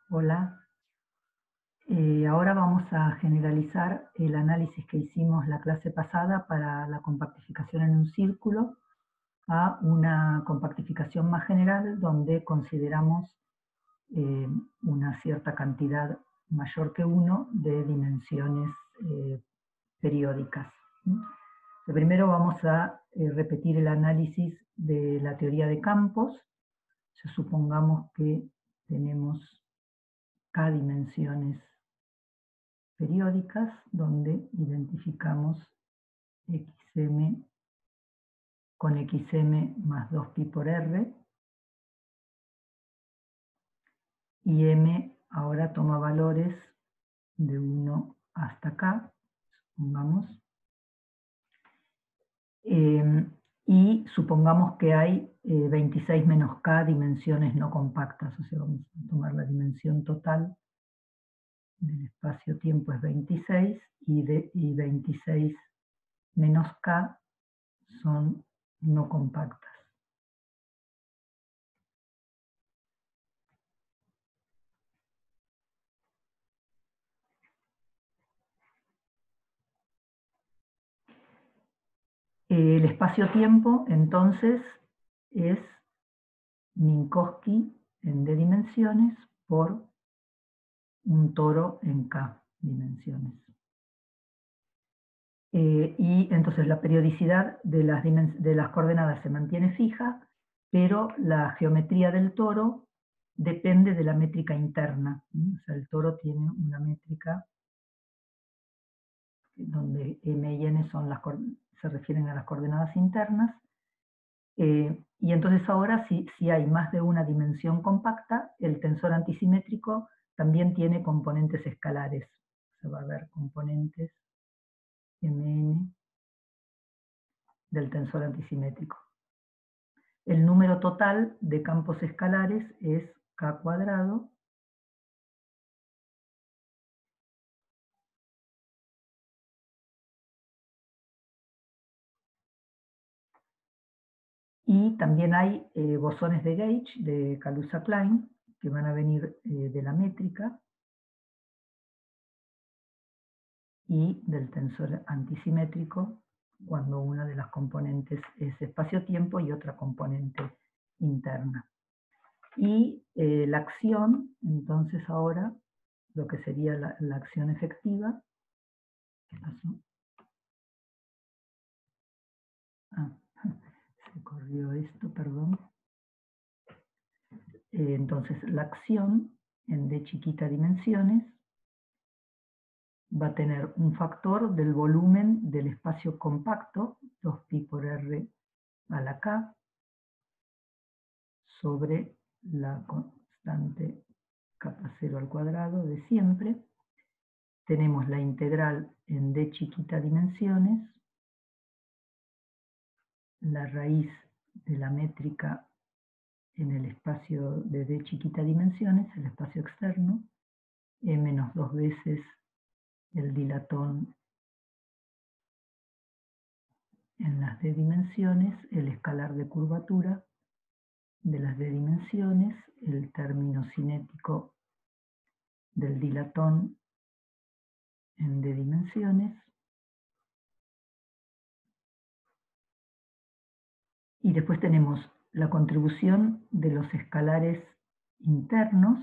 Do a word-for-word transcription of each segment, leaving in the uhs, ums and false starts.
Hola. Eh, ahora vamos a generalizar el análisis que hicimos la clase pasada para la compactificación en un círculo a una compactificación más general donde consideramos eh, una cierta cantidad mayor que uno de dimensiones eh, periódicas. ¿Sí? Primero vamos a eh, repetir el análisis de la teoría de campos. Ya supongamos que tenemos k dimensiones periódicas donde identificamos xm con xm más dos pi por r, y m ahora toma valores de uno hasta k, supongamos, eh, y supongamos que hay eh, veintiséis menos k dimensiones no compactas, o sea, vamos a tomar la dimensión total del espacio-tiempo es veintiséis, y, de, y veintiséis menos k son no compactas. El espacio-tiempo, entonces, es Minkowski en d dimensiones por un toro en k dimensiones. Eh, y entonces la periodicidad de las, de las coordenadas se mantiene fija, pero la geometría del toro depende de la métrica interna. O sea, el toro tiene una métrica donde m y n son las, se refieren a las coordenadas internas. Eh, y entonces ahora, si, si hay más de una dimensión compacta, el tensor antisimétrico también tiene componentes escalares. Se va a ver componentes mn del tensor antisimétrico. El número total de campos escalares es k cuadrado y también hay eh, bosones de gauge de Kaluza-Klein que van a venir eh, de la métrica y del tensor antisimétrico cuando una de las componentes es espacio-tiempo y otra componente interna. Y eh, la acción, entonces ahora, lo que sería la, la acción efectiva, ¿qué pasó? Ah, se corrió esto, perdón. Eh, entonces la acción en d chiquita dimensiones va a tener un factor del volumen del espacio compacto, dos pi por r a la k, sobre la constante kappa cero al cuadrado de siempre. Tenemos la integral en d chiquita dimensiones, la raíz de la métrica en el espacio de d chiquita dimensiones, el espacio externo, e menos dos veces el dilatón en las d dimensiones, el escalar de curvatura de las d dimensiones, el término cinético del dilatón en d dimensiones, y después tenemos la contribución de los escalares internos,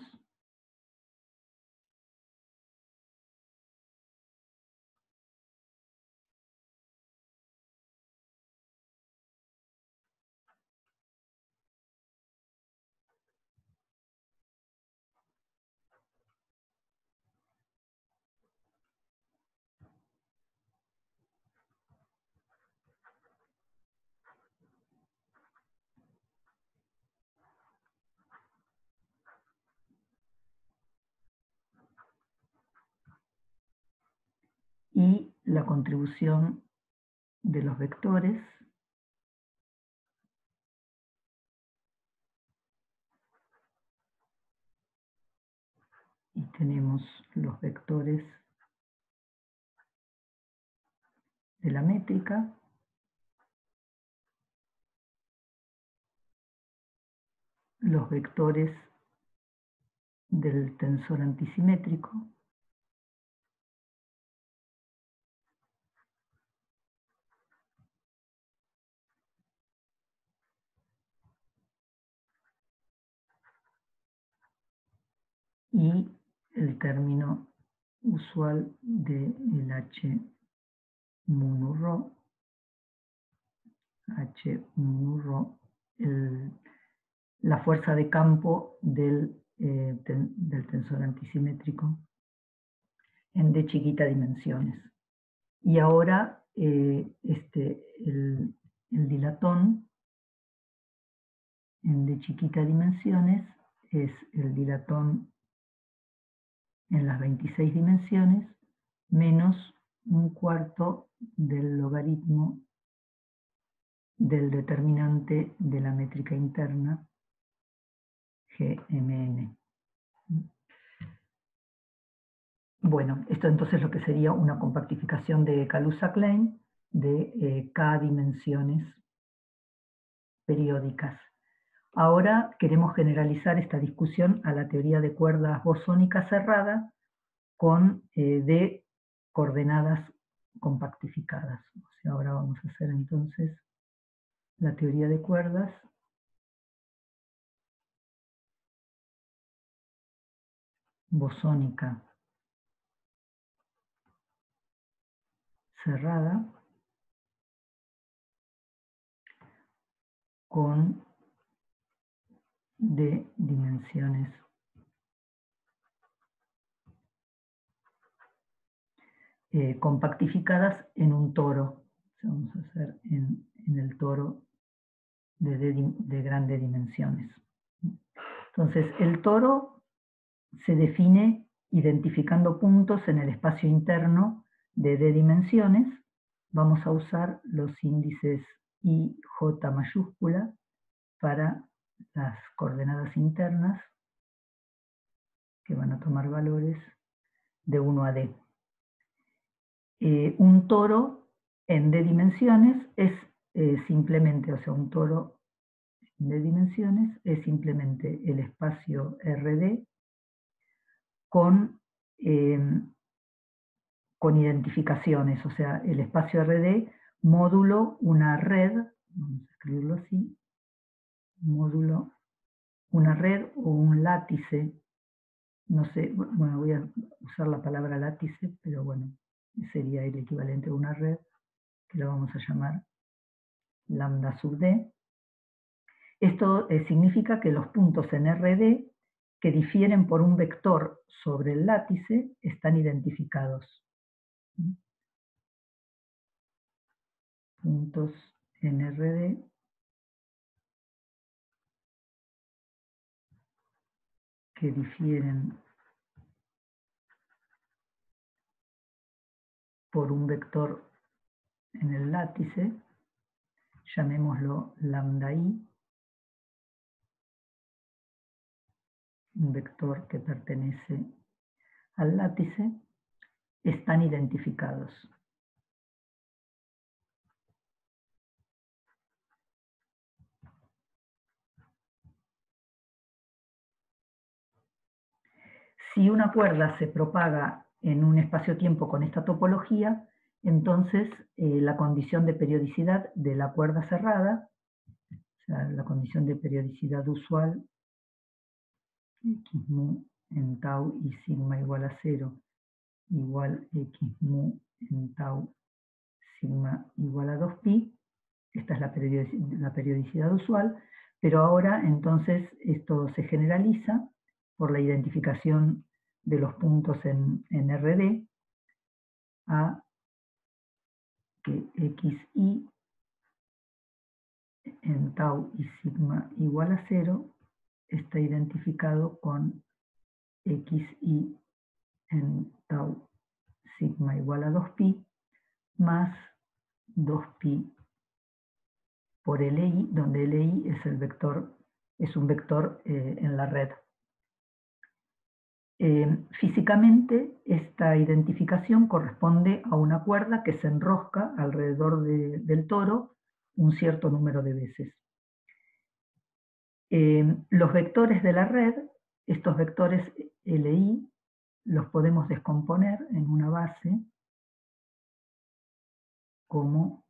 y la contribución de los vectores, y tenemos los vectores de la métrica, los vectores del tensor antisimétrico. Y el término usual del H mu nu rho, H mu nu rho, el, la fuerza de campo del, eh, ten, del tensor antisimétrico en d chiquita dimensiones. Y ahora eh, este, el, el dilatón en d chiquita dimensiones es el dilatón en las veintiséis dimensiones menos un cuarto del logaritmo del determinante de la métrica interna G M N. Bueno, esto entonces lo que sería una compactificación de Kaluza-Klein de eh, K dimensiones periódicas. Ahora queremos generalizar esta discusión a la teoría de cuerdas bosónica cerrada con eh, D coordenadas compactificadas. O sea, ahora vamos a hacer entonces la teoría de cuerdas bosónica cerrada con D dimensiones eh, compactificadas en un toro. O sea, vamos a hacer en, en el toro de, D, de grandes dimensiones. Entonces, el toro se define identificando puntos en el espacio interno de D dimensiones. Vamos a usar los índices I, J mayúscula para las coordenadas internas que van a tomar valores de uno a D. Eh, un toro en D dimensiones es eh, simplemente, o sea, un toro en D dimensiones es simplemente el espacio R D con, eh, con identificaciones, o sea, el espacio R D módulo una red, vamos a escribirlo así, módulo una red o un látice, no sé, bueno, voy a usar la palabra látice, pero bueno, sería el equivalente a una red, que lo vamos a llamar lambda sub D. Esto eh, significa que los puntos en R D que difieren por un vector sobre el látice están identificados. Puntos en R D que difieren por un vector en el látice, llamémoslo lambda I, un vector que pertenece al látice, están identificados. Si una cuerda se propaga en un espacio-tiempo con esta topología, entonces eh, la condición de periodicidad de la cuerda cerrada, o sea, la condición de periodicidad usual, x mu en tau y sigma igual a cero, igual x mu en tau, sigma igual a dos pi, esta es la periodicidad, la periodicidad usual, pero ahora entonces esto se generaliza por la identificación de los puntos en, en R D a que xi en tau y sigma igual a cero está identificado con xi en tau sigma igual a dos pi más dos pi por Li, donde Li es el vector, es un vector eh, en la red. Eh, físicamente, esta identificación corresponde a una cuerda que se enrosca alrededor de, del toro un cierto número de veces. Eh, los vectores de la red estos vectores Li los podemos descomponer en una base como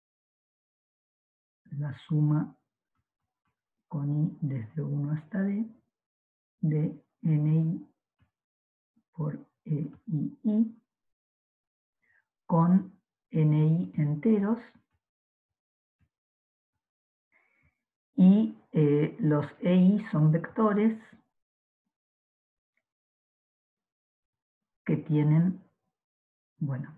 la suma con i desde uno hasta d de Ni por Eii con Ni enteros y eh, los Ei son vectores que tienen, bueno,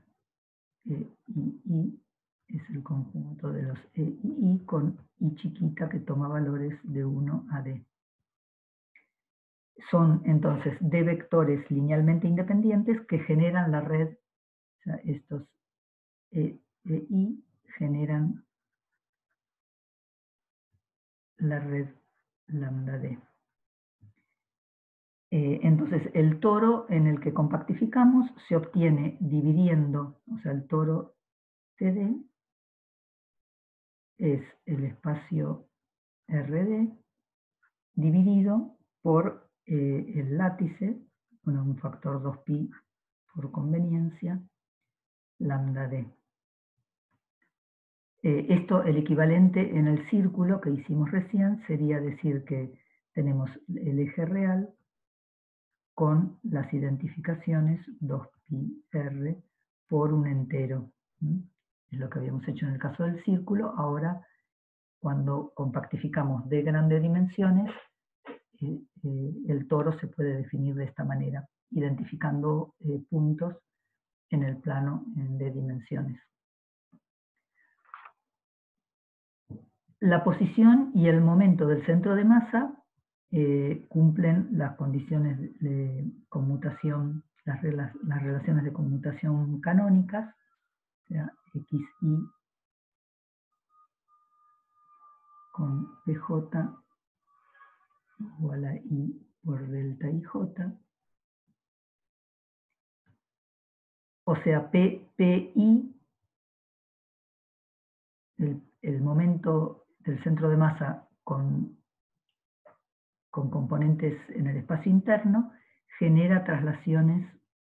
Ei es el conjunto de los Ei con i chiquita que toma valores de uno a d. Son entonces d vectores linealmente independientes que generan la red, o sea, estos Ei generan la red lambda d. Eh, entonces el toro en el que compactificamos se obtiene dividiendo, o sea, el toro T D es el espacio R D dividido por eh, el látice, bueno, un factor dos pi por conveniencia, lambda d. Eh, esto, el equivalente en el círculo que hicimos recién, sería decir que tenemos el eje real con las identificaciones dos pi r por un entero. ¿Mm? Es lo que habíamos hecho en el caso del círculo. Ahora, cuando compactificamos de grandes dimensiones, eh, eh, el toro se puede definir de esta manera, identificando eh, puntos en el plano de dimensiones. La posición y el momento del centro de masa eh, cumplen las condiciones de conmutación, las, reglas, las relaciones de conmutación canónicas, o sea, xi con pj igual a i por delta ij, o sea, p, pi, el, el momento del centro de masa con, con componentes en el espacio interno, genera traslaciones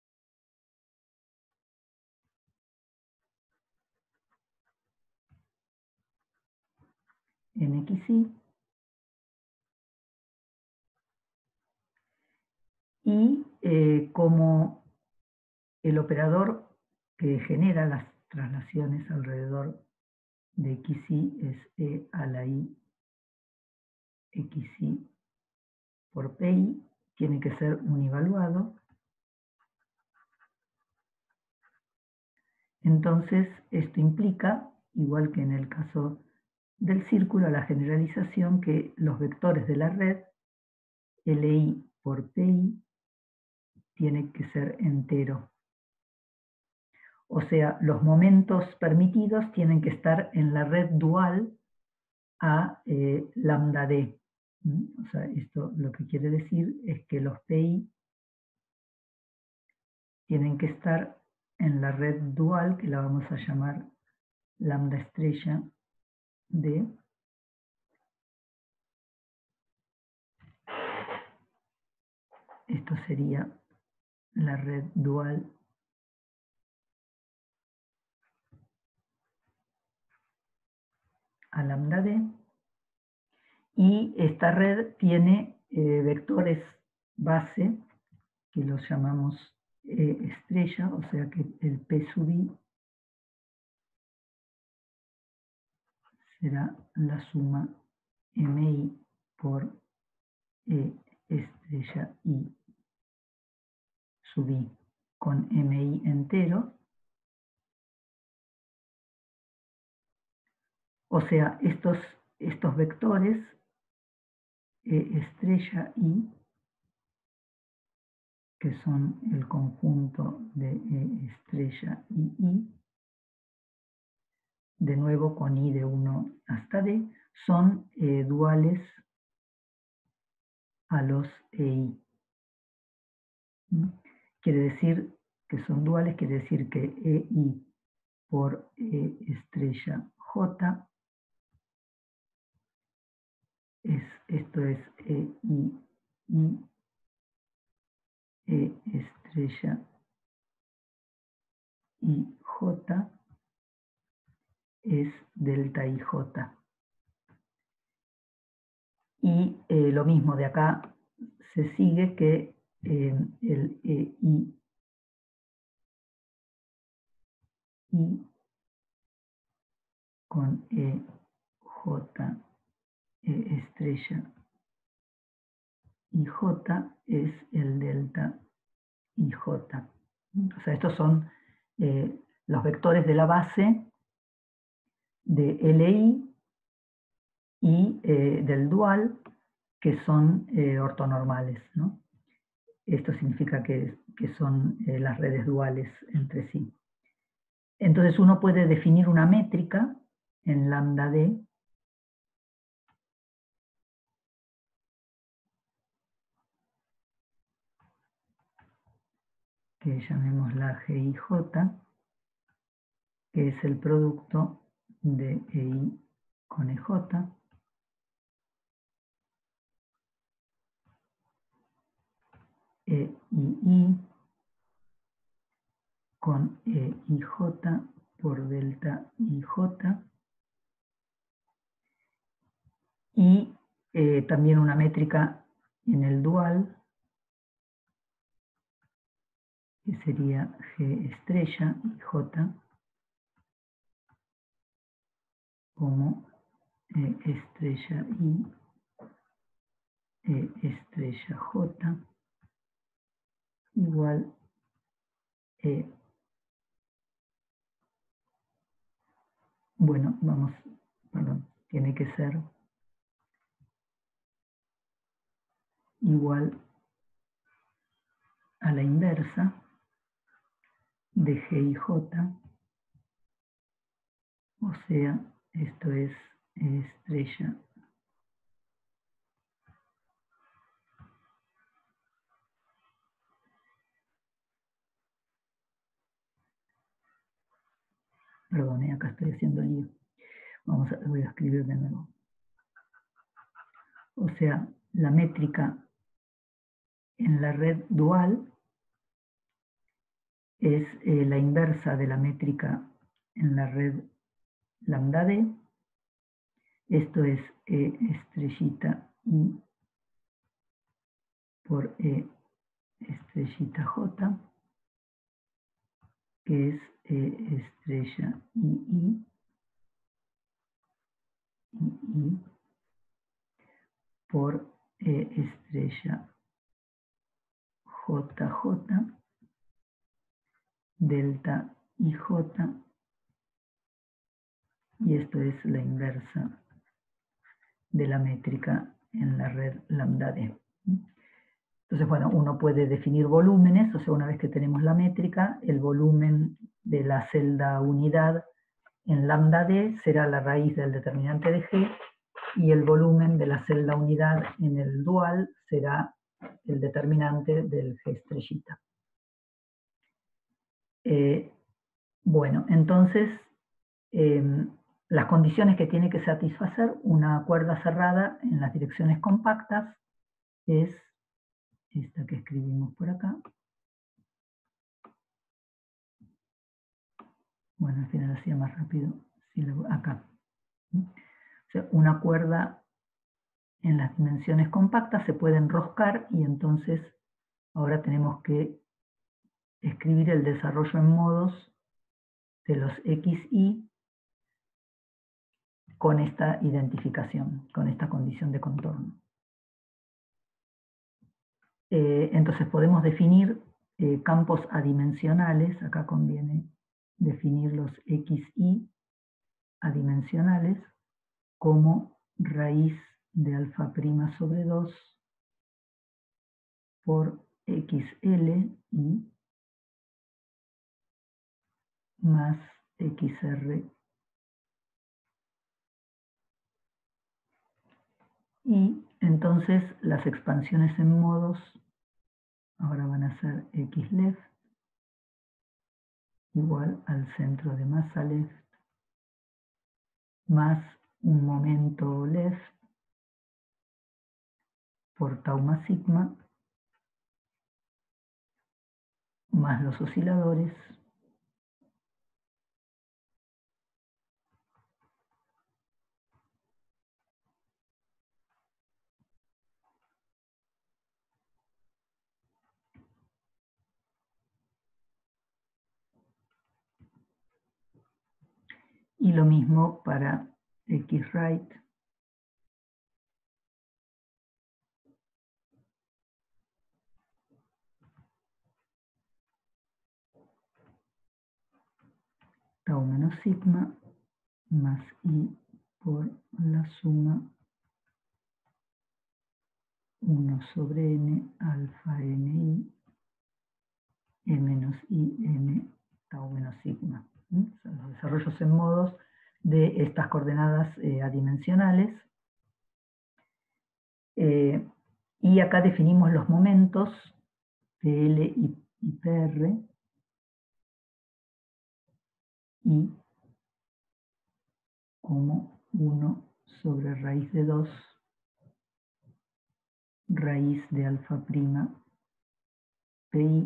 en xi, y eh, como el operador que genera las traslaciones alrededor de xi es e a la i xi por pi, tiene que ser univaluado. Entonces, esto implica, igual que en el caso del círculo, la generalización que los vectores de la red, Li por pi, tiene que ser entero. O sea, los momentos permitidos tienen que estar en la red dual a eh, lambda d. O sea, esto lo que quiere decir es que los pi tienen que estar en la red dual, que la vamos a llamar lambda estrella d. Esto sería la red dual a lambda d. Y esta red tiene eh, vectores base, que los llamamos eh, estrella, o sea que el P sub i será la suma mi por e estrella i sub i con mi entero. O sea, estos, estos vectores e estrella i, que son el conjunto de e estrella y i, de nuevo con i de uno hasta d, son eh, duales a los ei. ¿Mm? Quiere decir que son duales, quiere decir que ei por e estrella j, es, esto es ei i E estrella I J es delta I J. Y eh, lo mismo de acá se sigue que eh, el E I, I con E J, E estrella I J es el delta I J. O sea, estos son eh, los vectores de la base de L I y eh, del dual, que son eh, ortonormales, ¿no? Esto significa que, que son eh, las redes duales entre sí. Entonces uno puede definir una métrica en lambda D que llamémosla G I J, que es el producto de E I con E J, E I I con E I J por delta I J, y eh, también una métrica en el dual, que sería G estrella I J como E estrella I, E estrella J, igual E. Bueno, vamos, perdón, tiene que ser igual a la inversa de G I J, o sea, esto es E estrella perdón, acá estoy haciendo lío. Vamos a, voy a escribir de nuevo. O sea, la métrica en la red dual es eh, la inversa de la métrica en la red lambda D. Esto es E estrellita I por E estrellita J, que es E estrella I I, I I por E estrella J J, delta I J, y esto es la inversa de la métrica en la red lambda D. Entonces, bueno, uno puede definir volúmenes, o sea, una vez que tenemos la métrica, el volumen de la celda unidad en lambda D será la raíz del determinante de G, y el volumen de la celda unidad en el dual será el determinante del G estrellita. Eh, bueno, entonces, eh, las condiciones que tiene que satisfacer una cuerda cerrada en las direcciones compactas es esta que escribimos por acá. Bueno, al final hacía más rápido. Si lo, acá. O sea, una cuerda en las dimensiones compactas se puede enroscar, y entonces ahora tenemos que escribir el desarrollo en modos de los X Y con esta identificación, con esta condición de contorno. Eh, entonces podemos definir eh, campos adimensionales, acá conviene definir los X Y adimensionales como raíz de alfa prima sobre dos por X L y más X R, y entonces las expansiones en modos ahora van a ser X left igual al centro de masa left más un momento left por tau más sigma más los osciladores, y lo mismo para X-right, tau menos sigma, más I por la suma uno sobre n alfa ni, e menos I n tau menos sigma. ¿Mm? Son los desarrollos en modos de estas coordenadas eh, adimensionales. Eh, y acá definimos los momentos P L y, y P R, y como uno sobre raíz de dos raíz de alfa prima Pi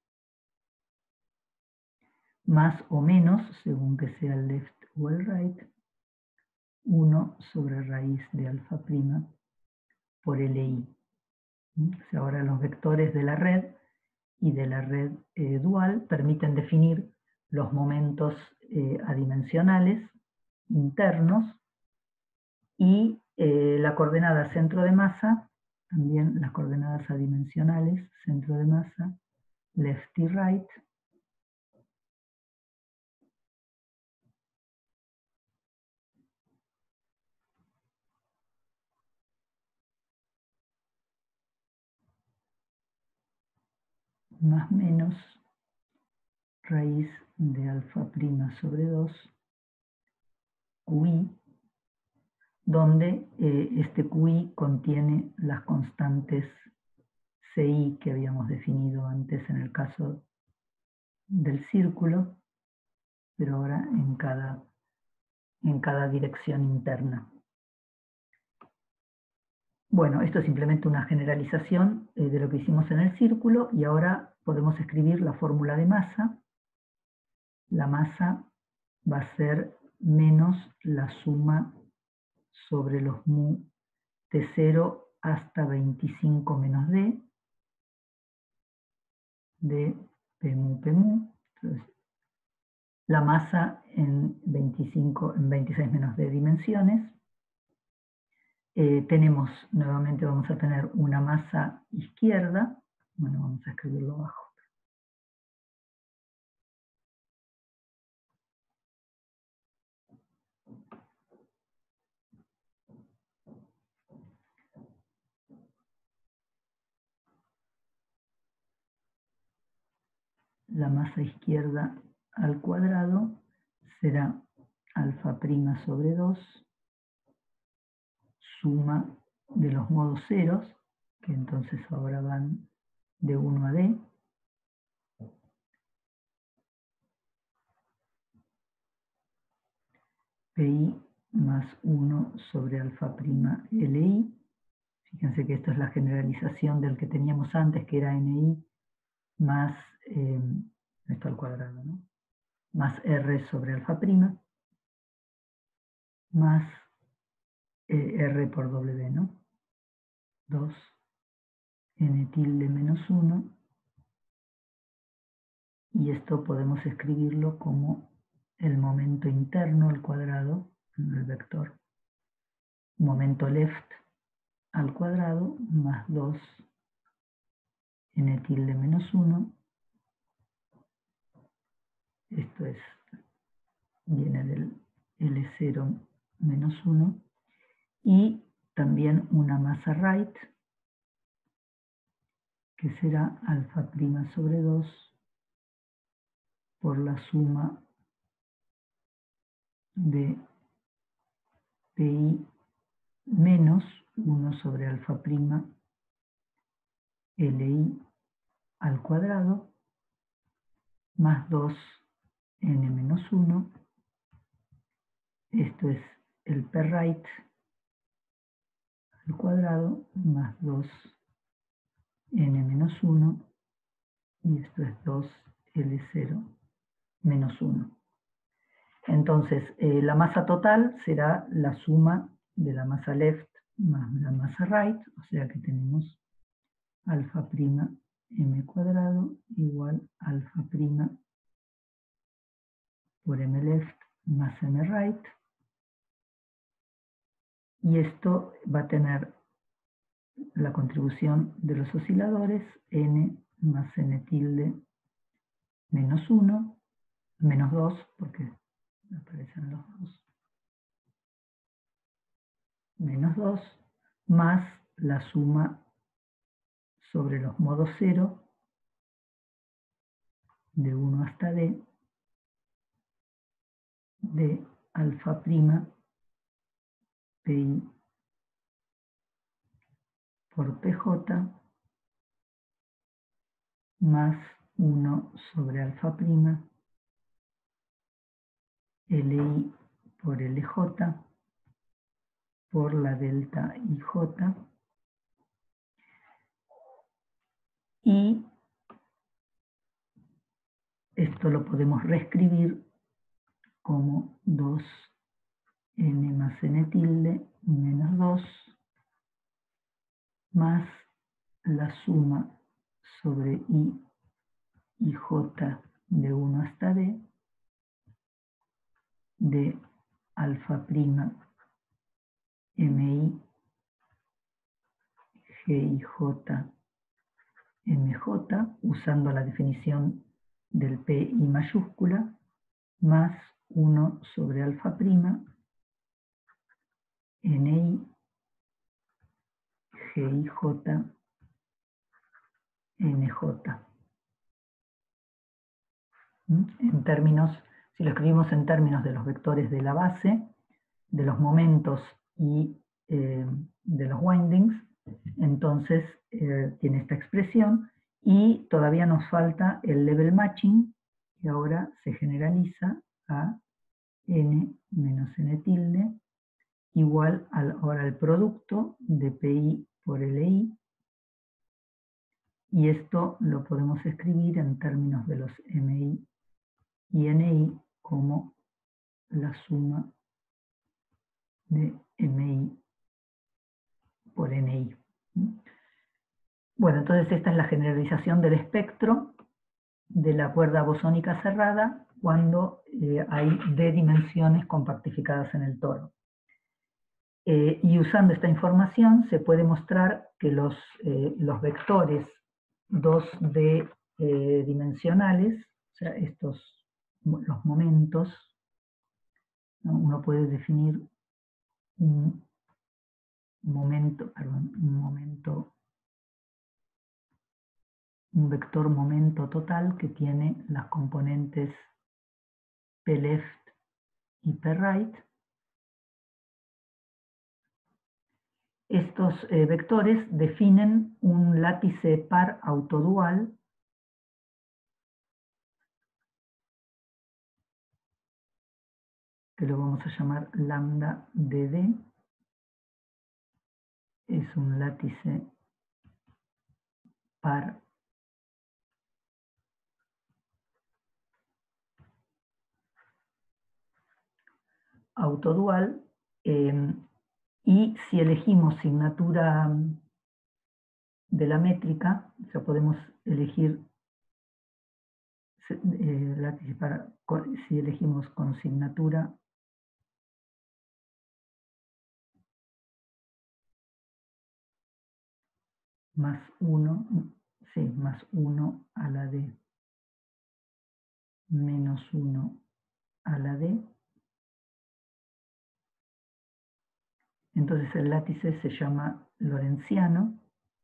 más o menos, según que sea el left o el right, uno sobre raíz de alfa prima por Li. O sea, ahora los vectores de la red y de la red eh, dual permiten definir los momentos eh, adimensionales internos, y eh, la coordenada centro de masa, también las coordenadas adimensionales, centro de masa, left y right, más menos raíz de alfa prima sobre dos, Q I, donde eh, este Q I contiene las constantes C I que habíamos definido antes en el caso del círculo, pero ahora en cada, en cada dirección interna. Bueno, esto es simplemente una generalización eh, de lo que hicimos en el círculo, y ahora podemos escribir la fórmula de masa. La masa va a ser menos la suma sobre los mu de cero hasta veinticinco menos d, de P mu P mu. Entonces, la masa en, veinticinco, en veintiséis menos d dimensiones. Eh, tenemos, nuevamente vamos a tener una masa izquierda. Bueno, vamos a escribirlo abajo. La masa izquierda al cuadrado será alfa prima sobre dos, suma de los modos ceros, que entonces ahora van de uno a d, Pi más uno sobre alfa prima Li. Fíjense que esto es la generalización del que teníamos antes, que era Ni más, eh, esto al cuadrado, ¿no? Más R sobre alfa prima, más eh, R por W, ¿no? dos N tilde menos uno, y esto podemos escribirlo como el momento interno al cuadrado, el vector, momento left al cuadrado, más dos N tilde menos uno, esto es, viene del L cero menos uno, y también una masa right, que será alfa prima sobre dos por la suma de Pi menos uno sobre alfa prima Li al cuadrado, más dos N menos uno, esto es el P right al cuadrado, más dos N menos uno, y esto es dos L cero menos uno. Entonces, eh, la masa total será la suma de la masa left más la masa right, o sea que tenemos alfa prima m cuadrado igual alfa prima por m left más m right. Y esto va a tener la contribución de los osciladores n más n tilde menos uno, menos dos, porque aparecen los dos, menos dos, más la suma sobre los modos cero de uno hasta d de alfa prima pi por pj más uno sobre alfa prima li por lj por la delta ij, y esto lo podemos reescribir como dos n más n tilde menos dos más la suma sobre i y j de uno hasta d de alfa prima mi gij mj, usando la definición del pi mayúscula, más uno sobre alfa prima ni gij nj. En términos, si lo escribimos en términos de los vectores de la base, de los momentos y eh, de los windings, entonces eh, tiene esta expresión, y todavía nos falta el level matching, que ahora se generaliza a n menos n tilde igual al, ahora al producto de pi por li, y esto lo podemos escribir en términos de los mi y ni como la suma de mi por ni. Bueno, entonces esta es la generalización del espectro de la cuerda bosónica cerrada cuando eh, hay d dimensiones compactificadas en el toro. Eh, y usando esta información se puede mostrar que los, eh, los vectores dos D eh, dimensionales, o sea, estos, los momentos, ¿no? Uno puede definir un momento, perdón, un momento, un vector momento total que tiene las componentes p left y p right. Estos eh, vectores definen un látice par autodual que lo vamos a llamar lambda dd. Es un látice par autodual, eh, y si elegimos signatura de la métrica, o sea, podemos elegir eh, látice para, si elegimos con signatura más uno, sí, más uno a la d menos uno a la d, entonces el látice se llama lorentziano.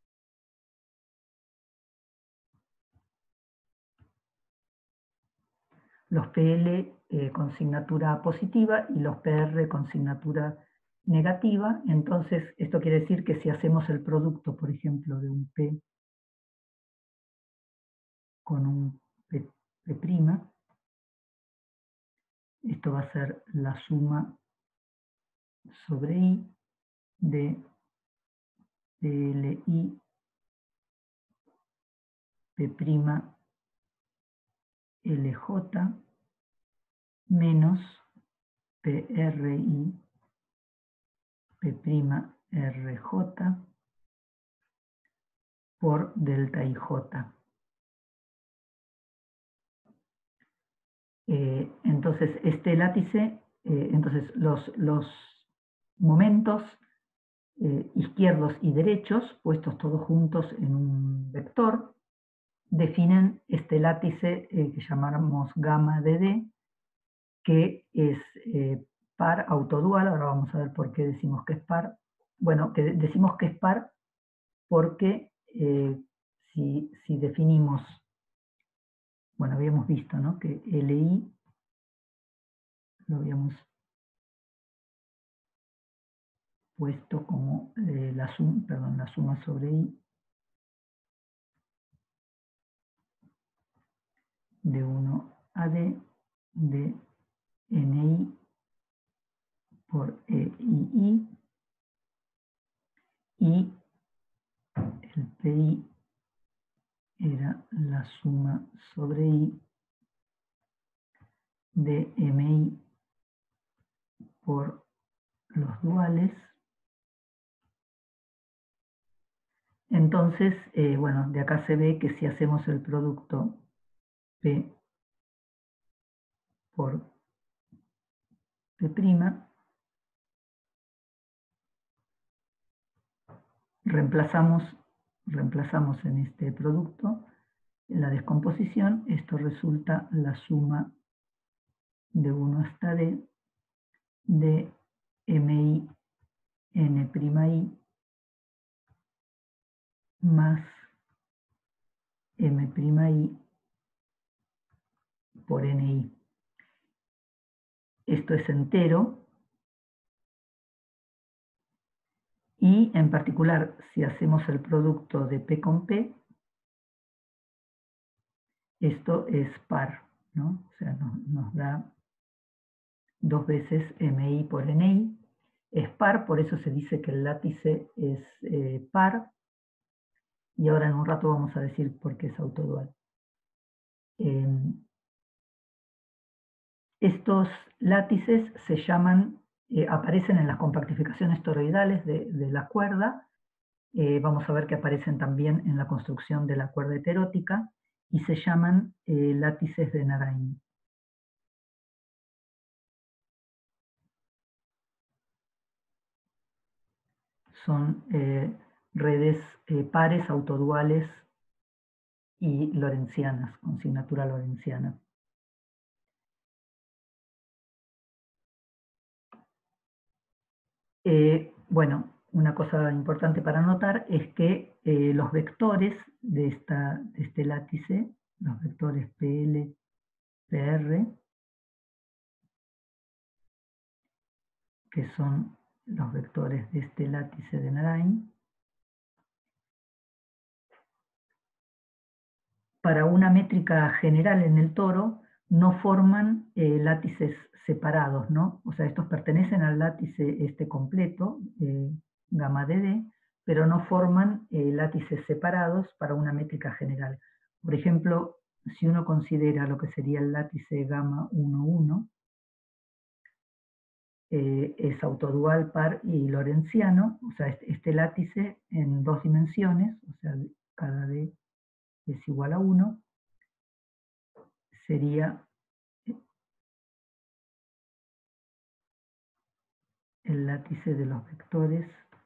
Los P L eh, con signatura positiva y los P R con signatura negativa. Entonces esto quiere decir que si hacemos el producto, por ejemplo, de un P con un P', esto va a ser la suma sobre I de P L I P' L J menos P R I P' R J por delta I J. Eh, entonces, este látice, eh, entonces los, los momentos eh, izquierdos y derechos, puestos todos juntos en un vector, definen este látice eh, que llamamos gamma D D, que es eh, par autodual. Ahora vamos a ver por qué decimos que es par. Bueno, que decimos que es par porque eh, si, si definimos, bueno, habíamos visto, ¿no?, que L I lo habíamos puesto como eh, la, suma, perdón, la suma sobre I de uno a D de N I por E I I, y el P I era la suma sobre I de M I por los duales. Entonces, eh, bueno, de acá se ve que si hacemos el producto P por P', reemplazamos, reemplazamos en este producto en la descomposición. Esto resulta la suma de uno hasta D de Mi N'i más M'I por Ni. Esto es entero, y en particular si hacemos el producto de P con P, esto es par, ¿no? O sea, nos, nos da dos veces Mi por Ni. Es par, por eso se dice que el látice es eh, par, y ahora en un rato vamos a decir por qué es autodual. Eh, estos látices se llaman, eh, aparecen en las compactificaciones toroidales de, de la cuerda. Eh, vamos a ver que aparecen también en la construcción de la cuerda heterótica, y se llaman eh, látices de Narain. Son eh, redes eh, pares autoduales y lorentzianas, con signatura lorentziana. Eh, bueno, una cosa importante para notar es que eh, los vectores de, esta, de este látice, los vectores P L, P R, que son los vectores de este látice de Narain, para una métrica general en el toro no forman eh, látices separados, ¿no? O sea, estos pertenecen al látice este completo, eh, gamma D D, pero no forman eh, látices separados para una métrica general. Por ejemplo, si uno considera lo que sería el látice gamma uno uno, eh, es autodual, par y lorentziano. O sea, este, este látice en dos dimensiones, o sea, cada D es igual a uno, sería el látice de los vectores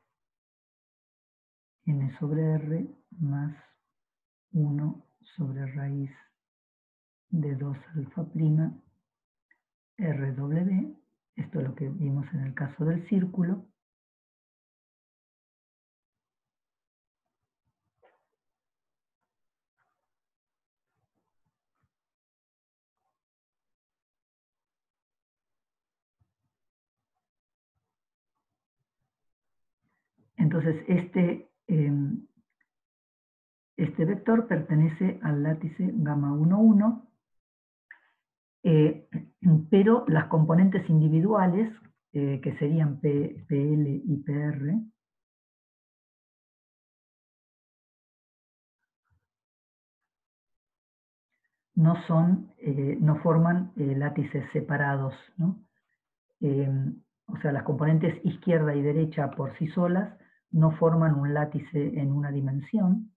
n sobre r más uno sobre raíz de dos alfa prima rw. Esto es lo que vimos en el caso del círculo. Entonces, este, eh, este vector pertenece al látice gamma uno uno, eh, pero las componentes individuales, eh, que serían P, PL y P R, no son, eh, no forman eh, látices separados, ¿no? Eh, o sea, las componentes izquierda y derecha por sí solas no forman un látice en una dimensión.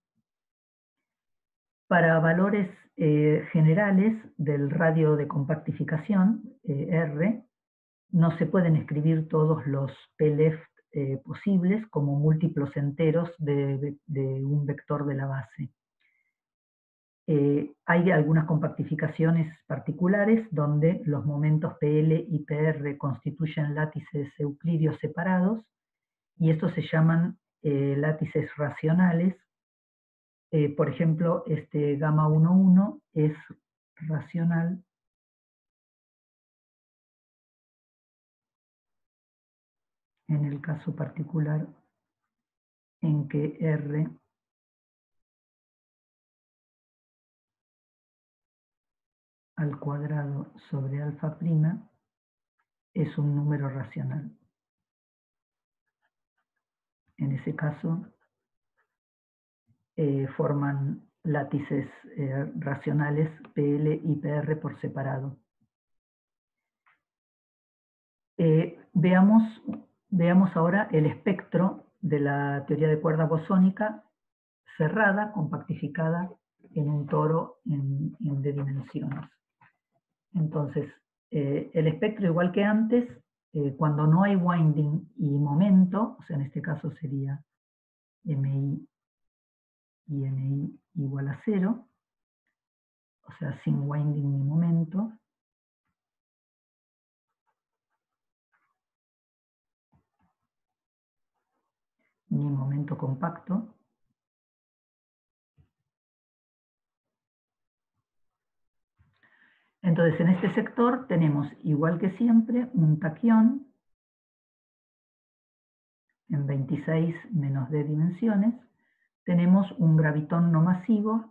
Para valores eh, generales del radio de compactificación, eh, R, no se pueden escribir todos los P-left eh, posibles como múltiplos enteros de, de un vector de la base. Eh, hay algunas compactificaciones particulares donde los momentos P L y P R constituyen látices euclidios separados, y estos se llaman eh, látices racionales. Eh, por ejemplo, este gamma uno uno es racional en el caso particular en que R al cuadrado sobre alfa prima es un número racional. En ese caso, eh, forman látices eh, racionales P L y P R por separado. Eh, veamos, veamos ahora el espectro de la teoría de cuerda bosónica cerrada, compactificada en un toro en, en de dimensiones. Entonces, eh, el espectro, igual que antes, eh, cuando no hay winding y momento, o sea, en este caso sería Mi y Ni igual a cero, o sea, sin winding ni momento, ni momento compacto. Entonces, en este sector tenemos, igual que siempre, un taquión en veintiséis menos d dimensiones. Tenemos un gravitón no masivo,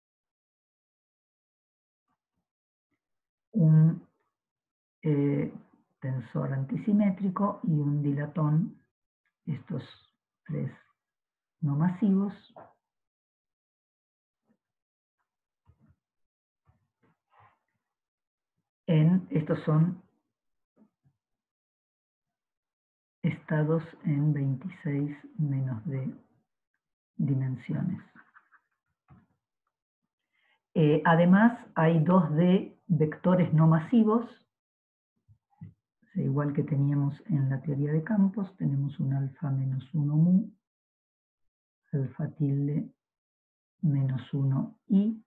un eh, tensor antisimétrico y un dilatón, estos tres no masivos. En, estos son estados en veintiséis menos d dimensiones. Eh, además, hay dos D vectores no masivos, igual que teníamos en la teoría de campos. Tenemos un alfa menos uno mu, alfa tilde menos uno i,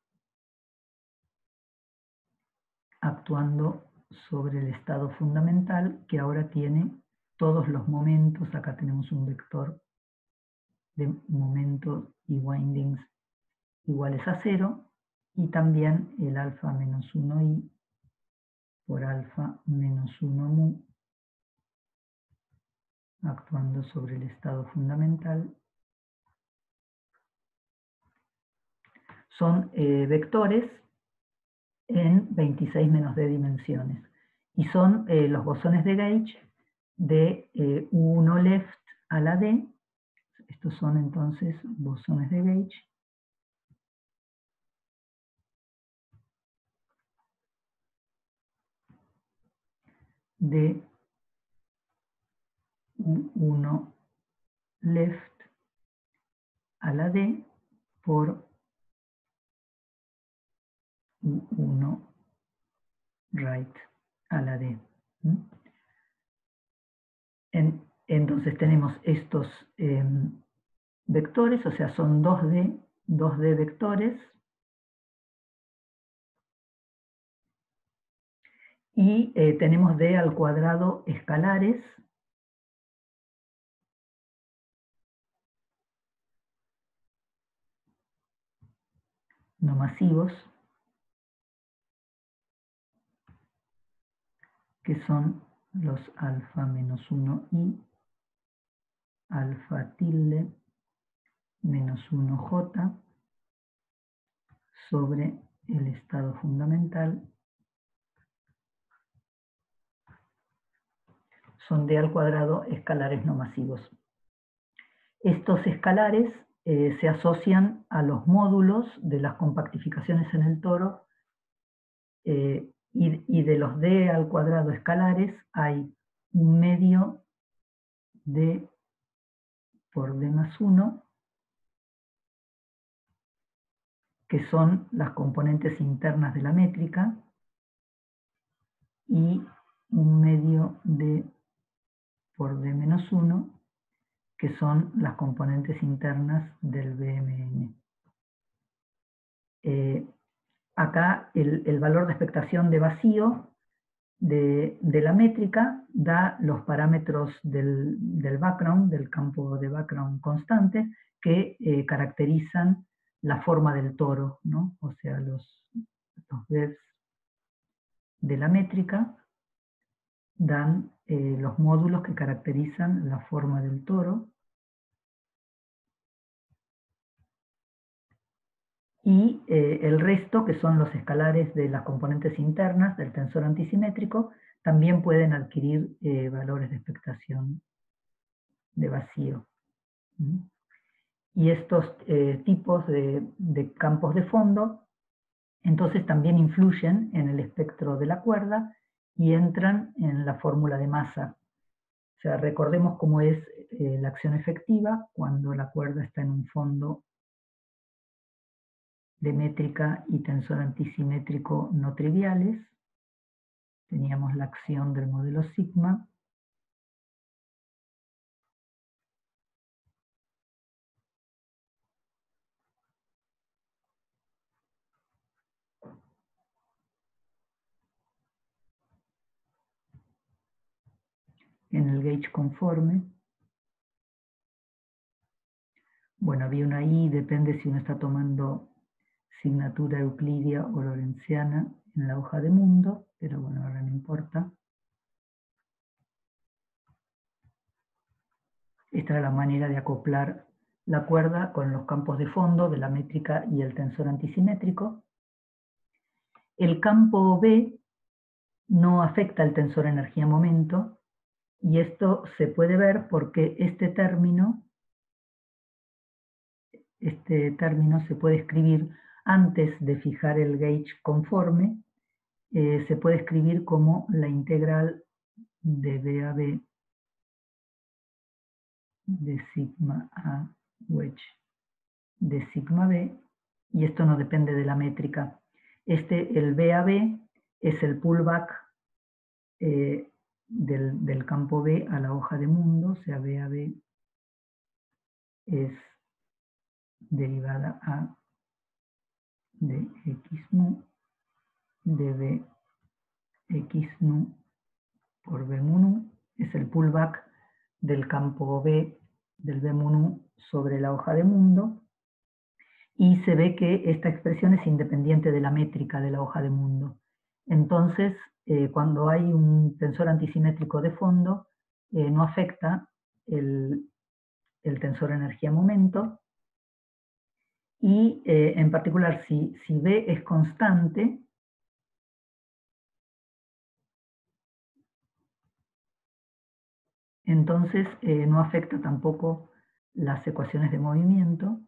actuando sobre el estado fundamental, que ahora tiene todos los momentos. Acá tenemos un vector de momentos y windings iguales a cero, y también el alfa menos uno i por alfa menos uno mu, actuando sobre el estado fundamental. Son eh, vectores en veintiséis menos d dimensiones, y son eh, los bosones de Gauge de eh, U uno left a la d. Estos son entonces bosones de Gauge de U uno left a la d por U uno right a la d. ¿Mm? En, entonces tenemos estos eh, vectores, o sea, son dos D, dos D vectores, y eh, tenemos D al cuadrado escalares, no masivos, que son los alfa menos uno i, alfa tilde menos uno j sobre el estado fundamental. Son D al cuadrado escalares no masivos. Estos escalares eh, se asocian a los módulos de las compactificaciones en el toro eh, y, y de los d al cuadrado escalares hay un medio d por d más uno, que son las componentes internas de la métrica, y un medio d por d menos uno, que son las componentes internas del B M N. Eh, acá el, el valor de expectación de vacío de, de la métrica da los parámetros del, del background, del campo de background constante, que eh, caracterizan la forma del toro, ¿no? O sea, los, los devs de la métrica dan eh, los módulos que caracterizan la forma del toro, y eh, el resto, que son los escalares de las componentes internas del tensor antisimétrico, también pueden adquirir eh, valores de expectación de vacío. ¿Mm? Y estos eh, tipos de, de campos de fondo, entonces también influyen en el espectro de la cuerda y entran en la fórmula de masa. O sea, recordemos cómo es eh, la acción efectiva cuando la cuerda está en un fondo de métrica y tensor antisimétrico no triviales. Teníamos la acción del modelo sigma. En el gauge conforme. Bueno, había una I, depende si uno está tomando signatura euclidia o lorentziana en la hoja de mundo, pero bueno, ahora no importa. Esta era la manera de acoplar la cuerda con los campos de fondo de la métrica y el tensor antisimétrico. El campo B no afecta el tensor energía-momento, y esto se puede ver porque este término, este término se puede escribir antes de fijar el gauge conforme, eh, se puede escribir como la integral de B a B de sigma A wedge de sigma B, y esto no depende de la métrica. Este, el B a B, es el pullback eh, del, del campo B a la hoja de mundo, o sea, B a B es derivada A de X nu, de B X nu por B mu nu, es el pullback del campo B, del B mu nu sobre la hoja de mundo, y se ve que esta expresión es independiente de la métrica de la hoja de mundo. Entonces, eh, cuando hay un tensor antisimétrico de fondo, eh, no afecta el, el tensor energía-momento, y eh, en particular si, si B es constante, entonces eh, no afecta tampoco las ecuaciones de movimiento.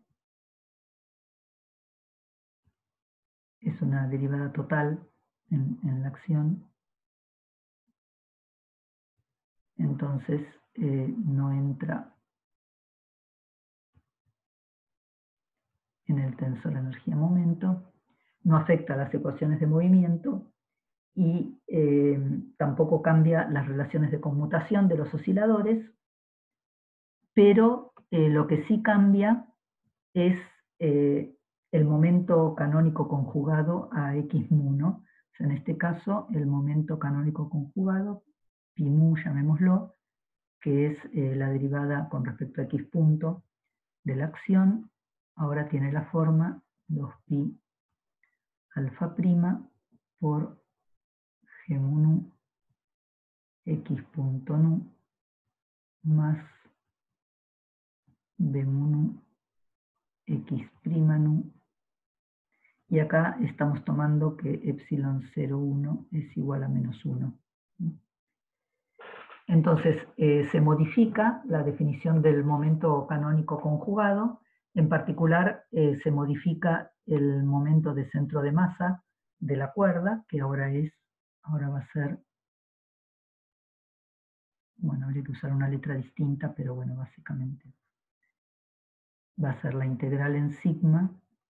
Es una derivada total en, en la acción. Entonces eh, no entra en el tensor energía-momento, no afecta las ecuaciones de movimiento, y eh, tampoco cambia las relaciones de conmutación de los osciladores, pero eh, lo que sí cambia es eh, el momento canónico conjugado a X mu, ¿no? O sea, en este caso, el momento canónico conjugado, pi mu llamémoslo, que es eh, la derivada con respecto a X punto de la acción, ahora tiene la forma dos pi alfa prima por G mu nu X punto nu más B mu nu X prima nu, y acá estamos tomando que epsilon cero uno es igual a menos uno. Entonces eh, se modifica la definición del momento canónico conjugado, en particular eh, se modifica el momento de centro de masa de la cuerda, que ahora es, ahora va a ser, bueno, habría que usar una letra distinta, pero bueno, básicamente va a ser la integral en sigma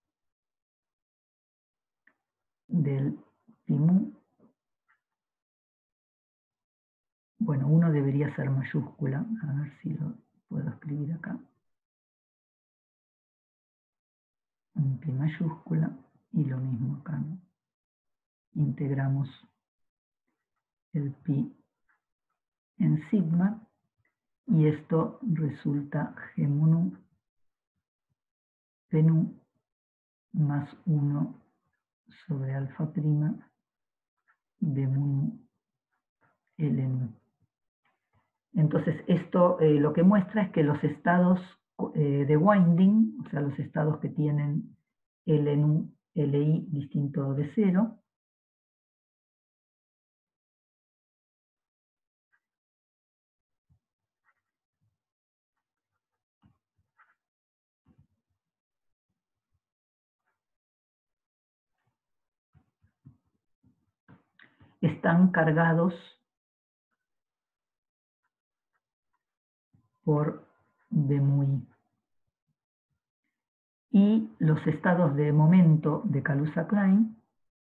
del pi mu. Bueno, uno debería ser mayúscula, a ver si lo puedo escribir acá. Un pi mayúscula, y lo mismo acá, ¿no? Integramos el pi en sigma, y esto resulta g mu nu p nu más uno sobre alfa prima de mu nu L nu. Entonces esto eh, lo que muestra es que los estados eh, de winding, o sea, los estados que tienen L nu, Li distinto de cero, están cargados por B mu i. Y los estados de momento de Kaluza-Klein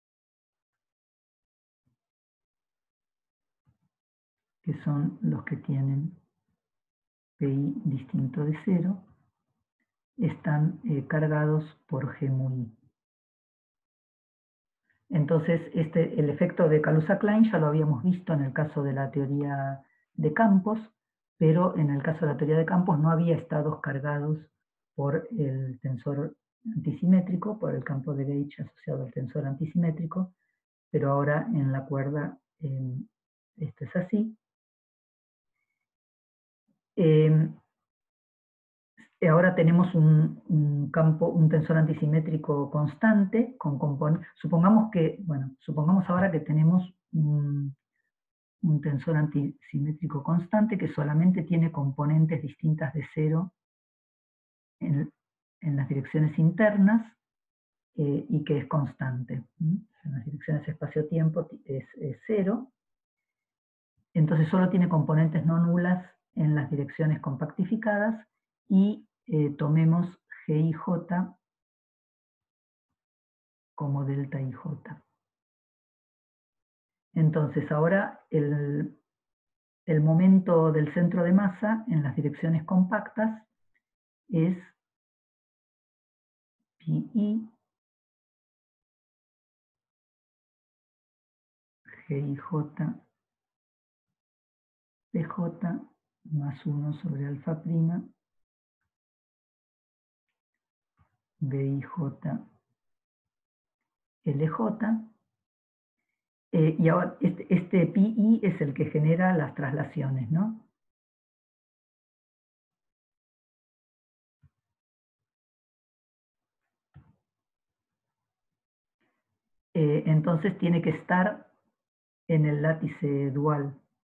que son los que tienen Pi distinto de cero, están eh, cargados por G mu i. Entonces, este, el efecto de Kaluza-Klein ya lo habíamos visto en el caso de la teoría de campos, pero en el caso de la teoría de campos no había estados cargados por el tensor antisimétrico, por el campo de Gauge asociado al tensor antisimétrico, pero ahora en la cuerda eh, esto es así. Eh, ahora tenemos un, un campo, un tensor antisimétrico constante con componentes. Supongamos que, bueno, supongamos ahora que tenemos un, un tensor antisimétrico constante que solamente tiene componentes distintas de cero en, en las direcciones internas eh, y que es constante. En las direcciones espacio-tiempo es, es cero. Entonces solo tiene componentes no nulas en las direcciones compactificadas y eh, tomemos G I J como delta I J. Entonces ahora el, el momento del centro de masa en las direcciones compactas es Pi G I J P J más uno sobre alfa prima B I J L J. Eh, y ahora este, este Pi es el que genera las traslaciones, ¿no? Eh, entonces tiene que estar en el látice dual.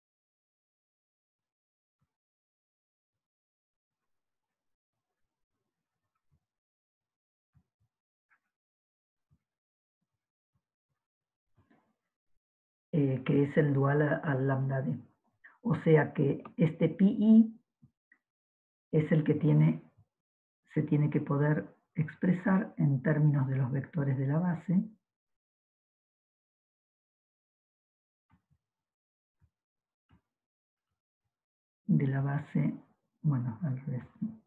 Eh, que es el dual al lambda d. O sea que este Pi es el que tiene, se tiene que poder expresar en términos de los vectores de la base. De la base, bueno, al revés.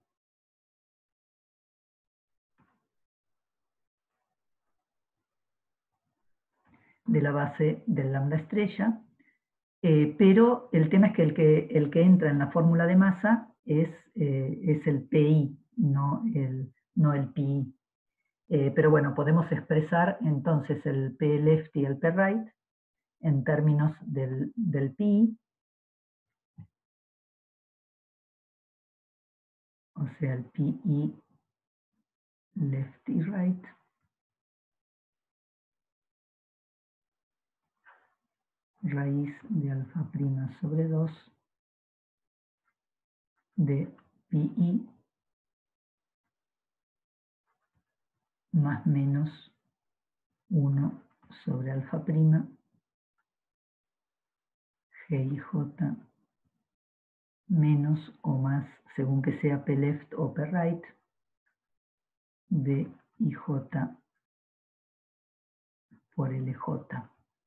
De la base del lambda estrella. Eh, pero el tema es que el, que el que entra en la fórmula de masa es, eh, es el Pi, no el, no el Pi. Eh, pero bueno, podemos expresar entonces el P left y el P right en términos del, del Pi, o sea, el Pi left y right, raíz de alfa prima sobre dos de Pi más menos uno sobre alfa prima, gij menos o más, según que sea p left o p right, bij por lj.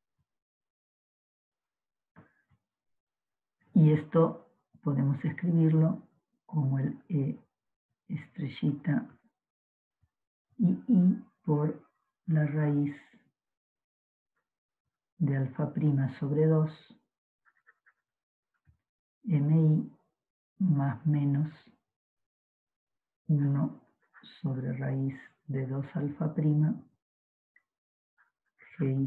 Y esto podemos escribirlo como el E estrellita y I por la raíz de alfa prima sobre dos, mi más menos uno sobre raíz de dos alfa prima, gij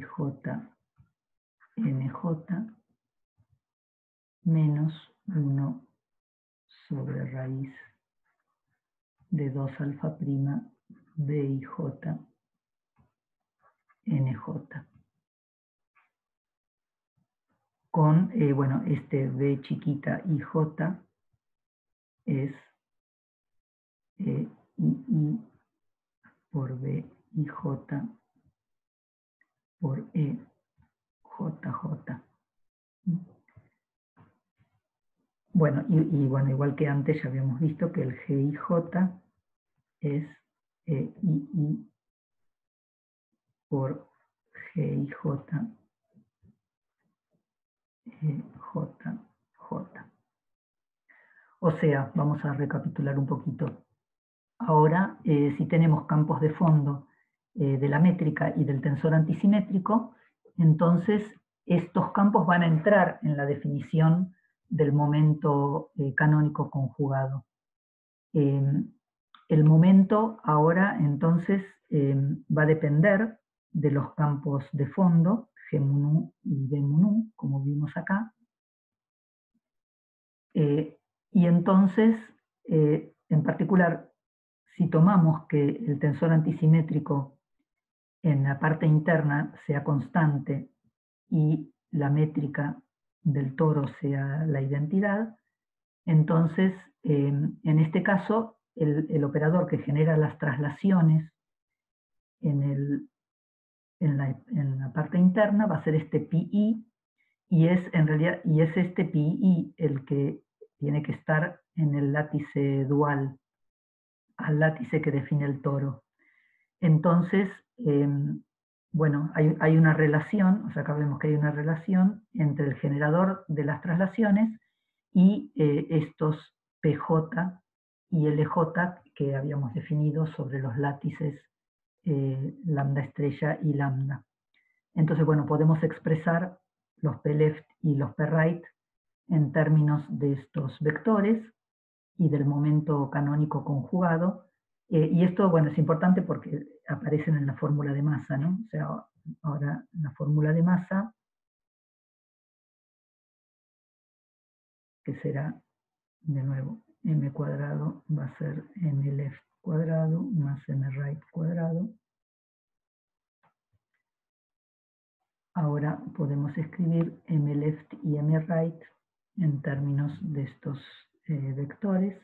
nj menos uno sobre raíz de dos alfa prima, bij nj. Con, eh, bueno, este B chiquita I J es eh, I I por B I J por E J J. Bueno, y, y bueno, igual que antes ya habíamos visto que el gij es eh, I I por gij eh, J J. O sea, vamos a recapitular un poquito. Ahora, eh, si tenemos campos de fondo eh, de la métrica y del tensor antisimétrico, entonces estos campos van a entrar en la definición del momento eh, canónico conjugado. Eh, el momento ahora entonces eh, va a depender de los campos de fondo, G mun u y B mun u, como vimos acá. Eh, y entonces, eh, en particular, si tomamos que el tensor antisimétrico en la parte interna sea constante y la métrica del toro sea la identidad, entonces, eh, en este caso, el, el operador que genera las traslaciones en, el, en, la, en la parte interna va a ser este pi, y es en realidad, y es este pi el que tiene que estar en el látice dual, al látice que define el toro. Entonces, eh, bueno, hay, hay una relación, o sea, acá vemos que hay una relación entre el generador de las traslaciones y eh, estos P J y L J que habíamos definido sobre los látices eh, lambda estrella y lambda. Entonces, bueno, podemos expresar los P left y los P right en términos de estos vectores y del momento canónico conjugado. Eh, y esto, bueno, es importante porque aparecen en la fórmula de masa, ¿no? O sea, ahora la fórmula de masa, que será, de nuevo, m cuadrado va a ser m left cuadrado más m right cuadrado. Ahora podemos escribir m left y m right en términos de estos eh, vectores,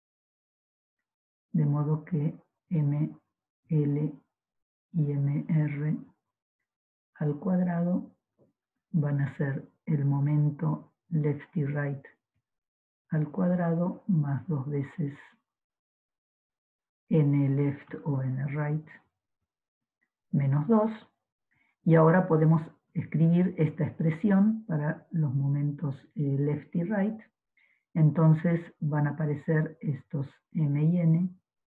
de modo que m l y m r al cuadrado van a ser el momento left y right al cuadrado más dos veces n left o n right menos dos. Y ahora podemos escribir esta expresión para los momentos eh, left y right. Entonces van a aparecer estos m y n,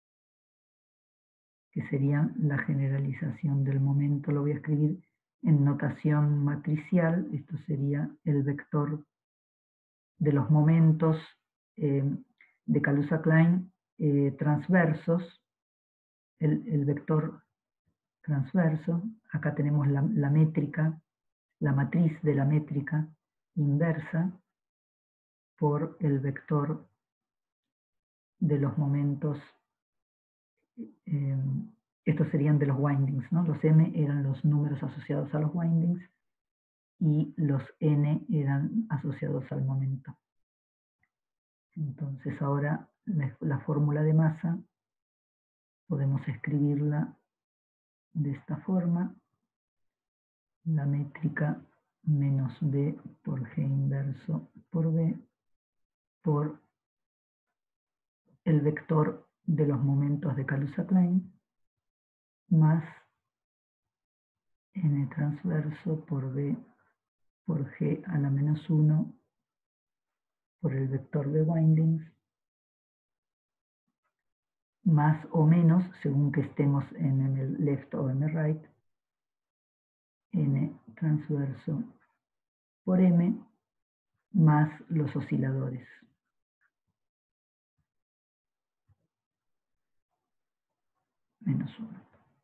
que serían la generalización del momento. Lo voy a escribir en notación matricial. Esto sería el vector de los momentos eh, de Kaluza-Klein eh, transversos, el, el vector transverso. Acá tenemos la, la métrica, la matriz de la métrica inversa por el vector de los momentos, eh, estos serían de los windings, ¿no? Los m eran los números asociados a los windings y los n eran asociados al momento. Entonces ahora la, la fórmula de masa podemos escribirla de esta forma. la métrica menos B por G inverso por B por el vector de los momentos de Kaluza-Klein más N transverso por B por G a la menos uno por el vector de windings más o menos, según que estemos en el left o en el right, N transverso por M más los osciladores. Menos uno.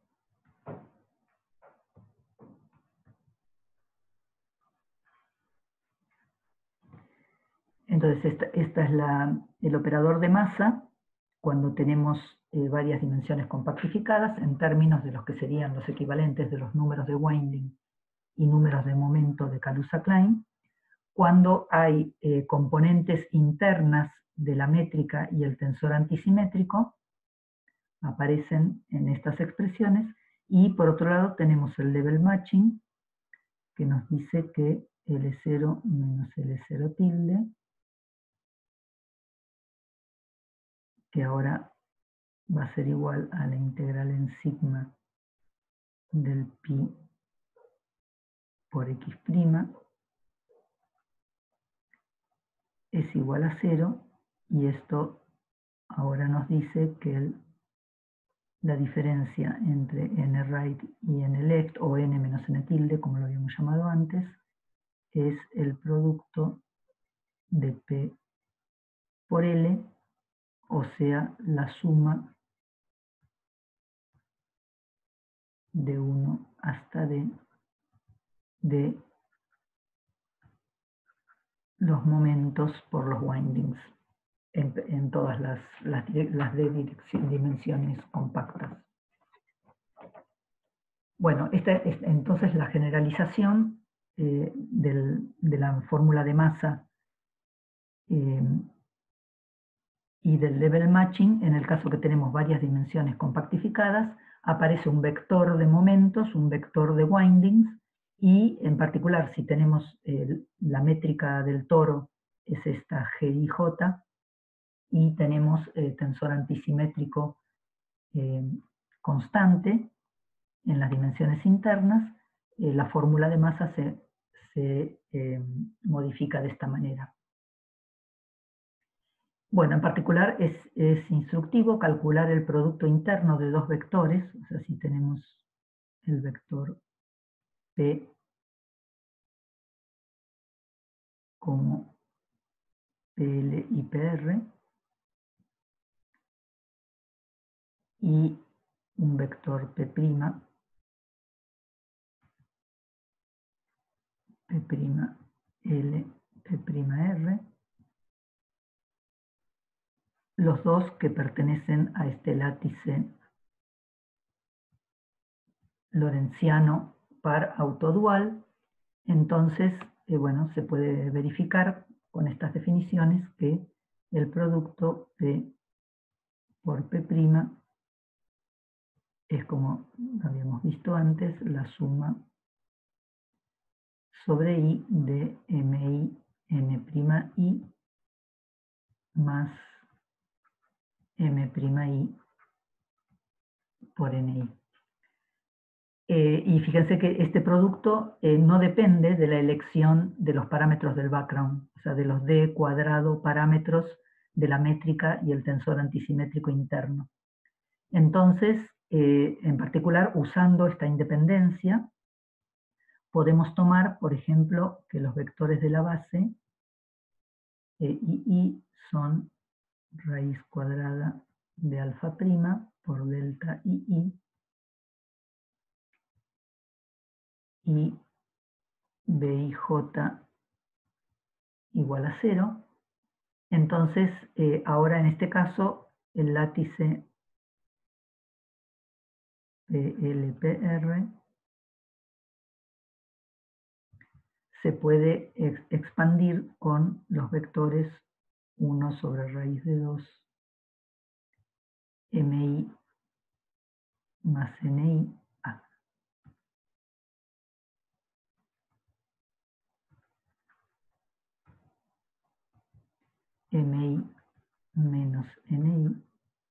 Entonces, esta, esta es la, el operador de masa cuando tenemos eh, varias dimensiones compactificadas en términos de los que serían los equivalentes de los números de winding y números de momento de Kaluza-Klein, cuando hay eh, componentes internas de la métrica y el tensor antisimétrico, aparecen en estas expresiones, y por otro lado tenemos el level matching, que nos dice que L cero menos L cero tilde, que ahora va a ser igual a la integral en sigma del pi por x', es igual a cero, y esto ahora nos dice que el, la diferencia entre n right y n left, o n menos n tilde, como lo habíamos llamado antes, es el producto de P por L, o sea, la suma de uno hasta D de los momentos por los windings en, en todas las, las, las de dirección, dimensiones compactas. Bueno, esta es entonces la generalización eh, del, de la fórmula de masa eh, y del level matching. En el caso que tenemos varias dimensiones compactificadas, aparece un vector de momentos, un vector de windings, y en particular si tenemos eh, la métrica del toro es esta G I J, y tenemos eh, tensor antisimétrico eh, constante en las dimensiones internas, eh, la fórmula de masa se, se eh, modifica de esta manera. Bueno, en particular es, es instructivo calcular el producto interno de dos vectores, o sea, si tenemos el vector P como P L y P R, y un vector P', P', L, P' R, los dos que pertenecen a este látice lorentziano par autodual. Entonces, eh, bueno, se puede verificar con estas definiciones que el producto P por P' es, como habíamos visto antes, la suma sobre I de Mi M'I más M'I por Ni. Eh, y fíjense que este producto eh, no depende de la elección de los parámetros del background, o sea, de los D cuadrado parámetros de la métrica y el tensor antisimétrico interno. Entonces, eh, en particular, usando esta independencia, podemos tomar, por ejemplo, que los vectores de la base eh, I I son raíz cuadrada de alfa prima por delta I I, y B I J igual a cero. Entonces, eh, ahora en este caso, el látice P L P R se puede ex expandir con los vectores uno sobre raíz de dos, Mi más Ni, mi menos ni,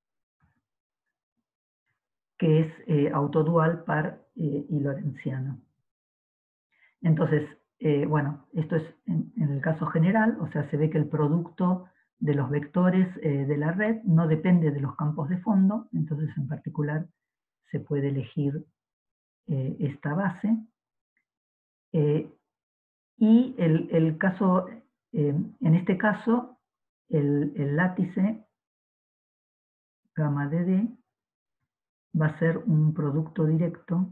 que es eh, autodual, par eh, y lorentziano. Entonces, eh, bueno, esto es en, en el caso general, o sea, se ve que el producto de los vectores eh, de la red no depende de los campos de fondo, entonces en particular se puede elegir eh, esta base. Eh, y el, el caso, eh, en este caso, el, el látice gamma de D va a ser un producto directo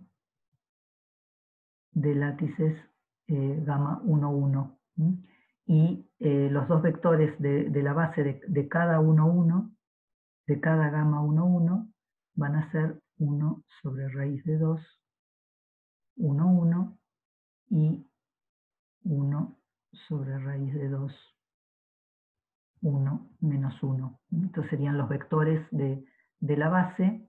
de látices eh, gamma uno uno. ¿Mm? Y eh, los dos vectores de, de la base de, de cada uno uno, de cada gamma uno uno, van a ser uno sobre raíz de dos, uno uno, y uno sobre raíz de dos, uno menos uno. Estos serían los vectores de, de la base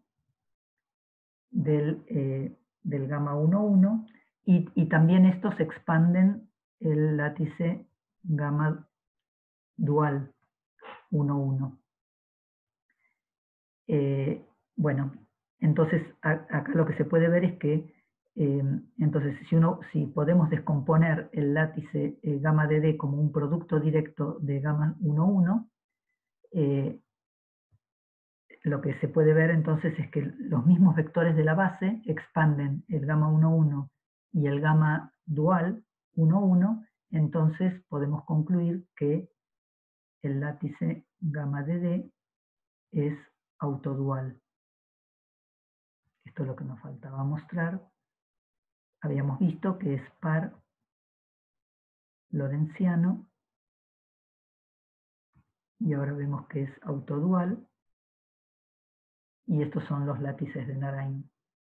del, eh, del gamma uno uno, y, y también estos expanden el látice gamma dual uno uno. Eh, bueno, entonces a, acá lo que se puede ver es que eh, entonces si, uno, si podemos descomponer el látice eh, gamma de D como un producto directo de gamma uno uno, eh, lo que se puede ver entonces es que los mismos vectores de la base expanden el gamma uno uno y el gamma dual uno uno, entonces podemos concluir que el látice gamma de D es autodual. Esto es lo que nos faltaba mostrar. Habíamos visto que es par lorentziano y ahora vemos que es autodual, y estos son los látices de Narain.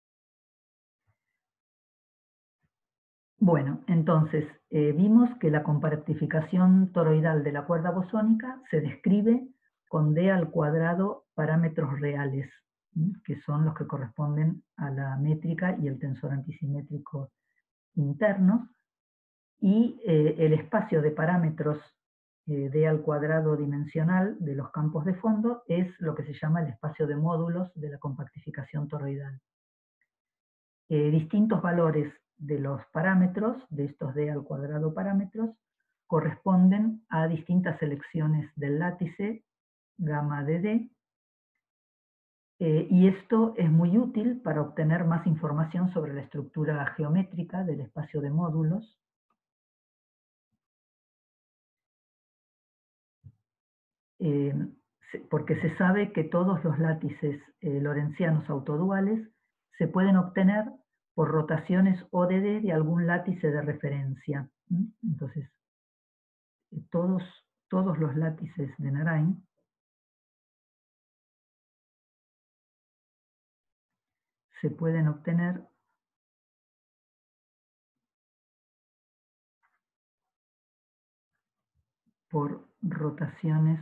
Bueno, entonces eh, vimos que la compartificación toroidal de la cuerda bosónica se describe con D al cuadrado parámetros reales, ¿sí? Que son los que corresponden a la métrica y el tensor antisimétrico internos, y eh, el espacio de parámetros eh, D al cuadrado dimensional de los campos de fondo es lo que se llama el espacio de módulos de la compactificación toroidal. Eh, distintos valores de los parámetros, de estos D al cuadrado parámetros, corresponden a distintas selecciones del látice gamma de D, eh, y esto es muy útil para obtener más información sobre la estructura geométrica del espacio de módulos. Eh, porque se sabe que todos los látices eh, lorentzianos autoduales se pueden obtener por rotaciones O de D de algún látice de referencia. ¿Mm? Entonces, eh, todos, todos los látices de Narain se pueden obtener por rotaciones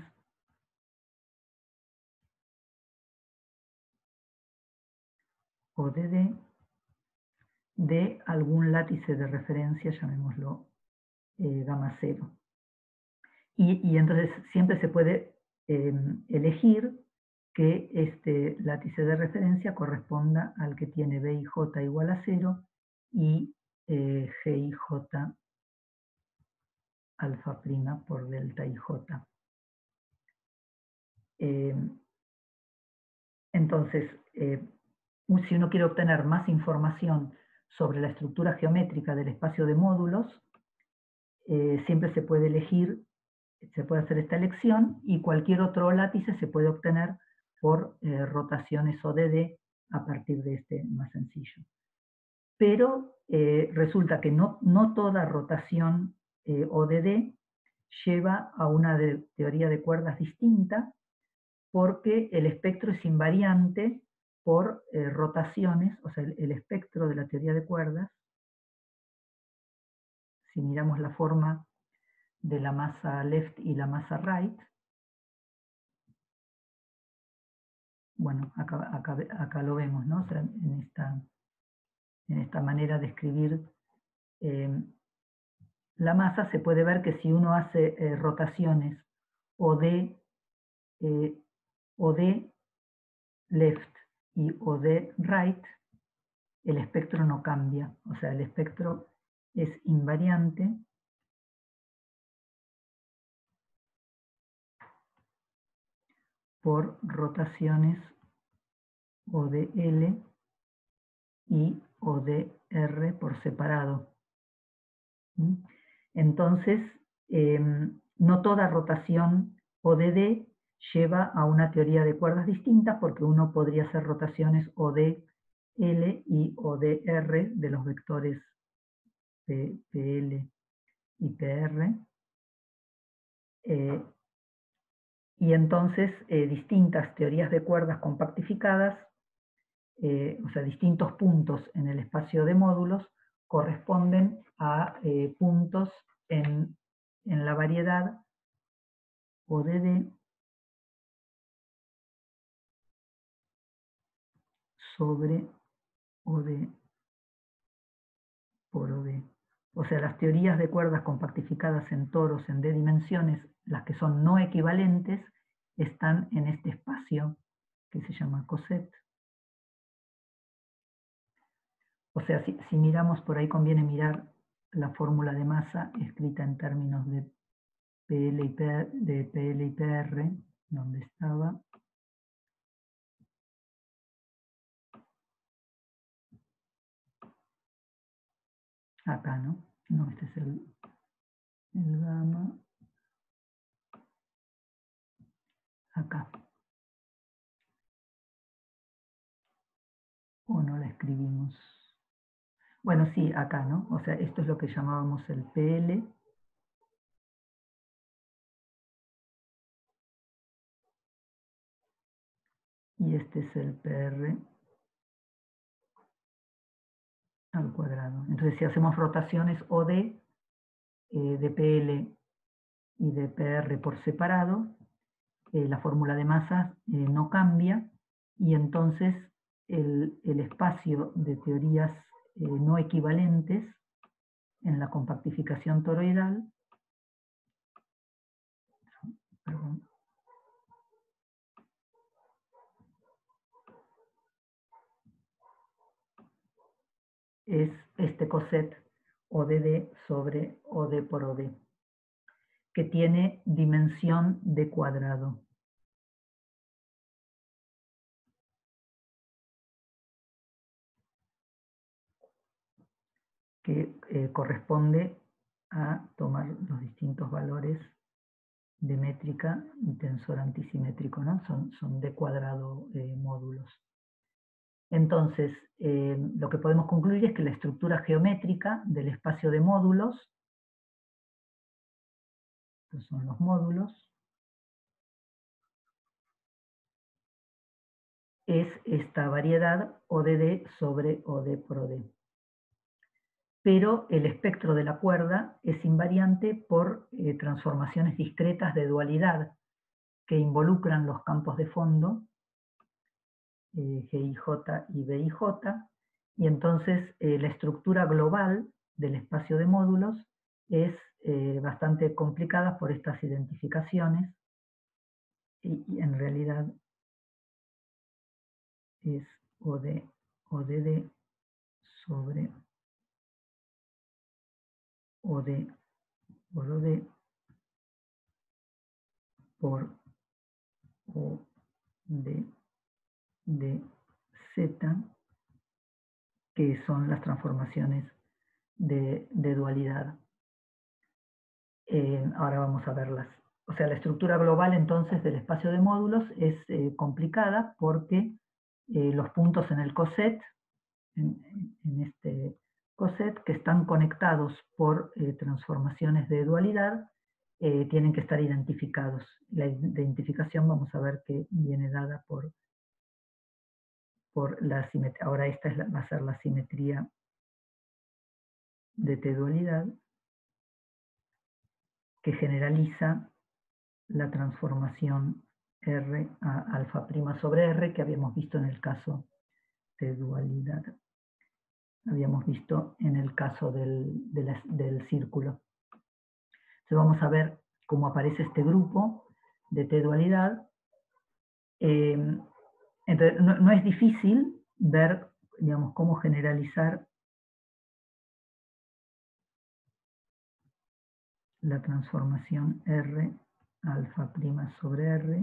O de D de algún látice de referencia, llamémoslo eh, gamma cero. Y, y entonces siempre se puede eh, elegir que este látice de referencia corresponda al que tiene B I J igual a cero y eh, G I J alfa prima por delta I J. Eh, entonces, eh, si uno quiere obtener más información sobre la estructura geométrica del espacio de módulos, eh, siempre se puede elegir, se puede hacer esta elección, y cualquier otro látice se puede obtener por eh, rotaciones O de D a partir de este más sencillo. Pero eh, resulta que no, no toda rotación eh, O de D lleva a una de, teoría de cuerdas distinta, porque el espectro es invariante por eh, rotaciones, o sea, el, el espectro de la teoría de cuerdas, si miramos la forma de la masa left y la masa right, bueno, acá, acá, acá lo vemos, ¿no? O sea, en, esta, en esta manera de escribir eh, la masa se puede ver que si uno hace eh, rotaciones O D, eh, O D left y O D right, el espectro no cambia. O sea, el espectro es invariante por rotaciones O D L y O D R por separado. ¿Mm? Entonces, eh, no toda rotación O D D lleva a una teoría de cuerdas distinta, porque uno podría hacer rotaciones O D L y O D R de los vectores P L y P R. Eh, y entonces eh, distintas teorías de cuerdas compactificadas, eh, o sea, distintos puntos en el espacio de módulos, corresponden a eh, puntos en, en la variedad O D D sobre O D por O D. O sea, las teorías de cuerdas compactificadas en toros en D dimensiones, las que son no equivalentes, están en este espacio que se llama coset. O sea, si, si miramos por ahí, conviene mirar la fórmula de masa escrita en términos de P L y P R, de P L y P R, donde estaba. Acá, ¿no? No, este es el, el gamma. Acá. O no la escribimos. Bueno, sí, acá, ¿no? O sea, esto es lo que llamábamos el P L. Y este es el P R al cuadrado. Entonces, si hacemos rotaciones O D eh, de P L y de P R por separado, eh, la fórmula de masas eh, no cambia, y entonces el, el espacio de teorías eh, no equivalentes en la compactificación toroidal, perdón, es este coset O D D sobre O D por O D, que tiene dimensión de cuadrado. Que eh, corresponde a tomar los distintos valores de métrica y tensor antisimétrico, ¿no? Son, son de cuadrado eh, módulos. Entonces, eh, lo que podemos concluir es que la estructura geométrica del espacio de módulos, estos son los módulos, es esta variedad O D D sobre O D por O D. Pero el espectro de la cuerda es invariante por eh, transformaciones discretas de dualidad que involucran los campos de fondo, eh, G I J y B I J, y entonces eh, la estructura global del espacio de módulos es eh, bastante complicada por estas identificaciones, y, y en realidad es O D, O D D sobre O D por O D por O D de Z, que son las transformaciones de, de dualidad. Eh, ahora vamos a verlas. O sea, la estructura global entonces del espacio de módulos es eh, complicada porque eh, los puntos en el coset, en, en este coset, que están conectados por eh, transformaciones de dualidad, eh, tienen que estar identificados. La identificación vamos a ver que viene dada por, por la simetría. Ahora esta es la, va a ser la simetría de T-dualidad, que generaliza la transformación R a alfa prima sobre R que habíamos visto en el caso de dualidad. Habíamos visto en el caso del, de la, del círculo. Entonces vamos a ver cómo aparece este grupo de t-dualidad. Eh, entonces, no, no es difícil ver, digamos, cómo generalizar la transformación R alfa prima sobre R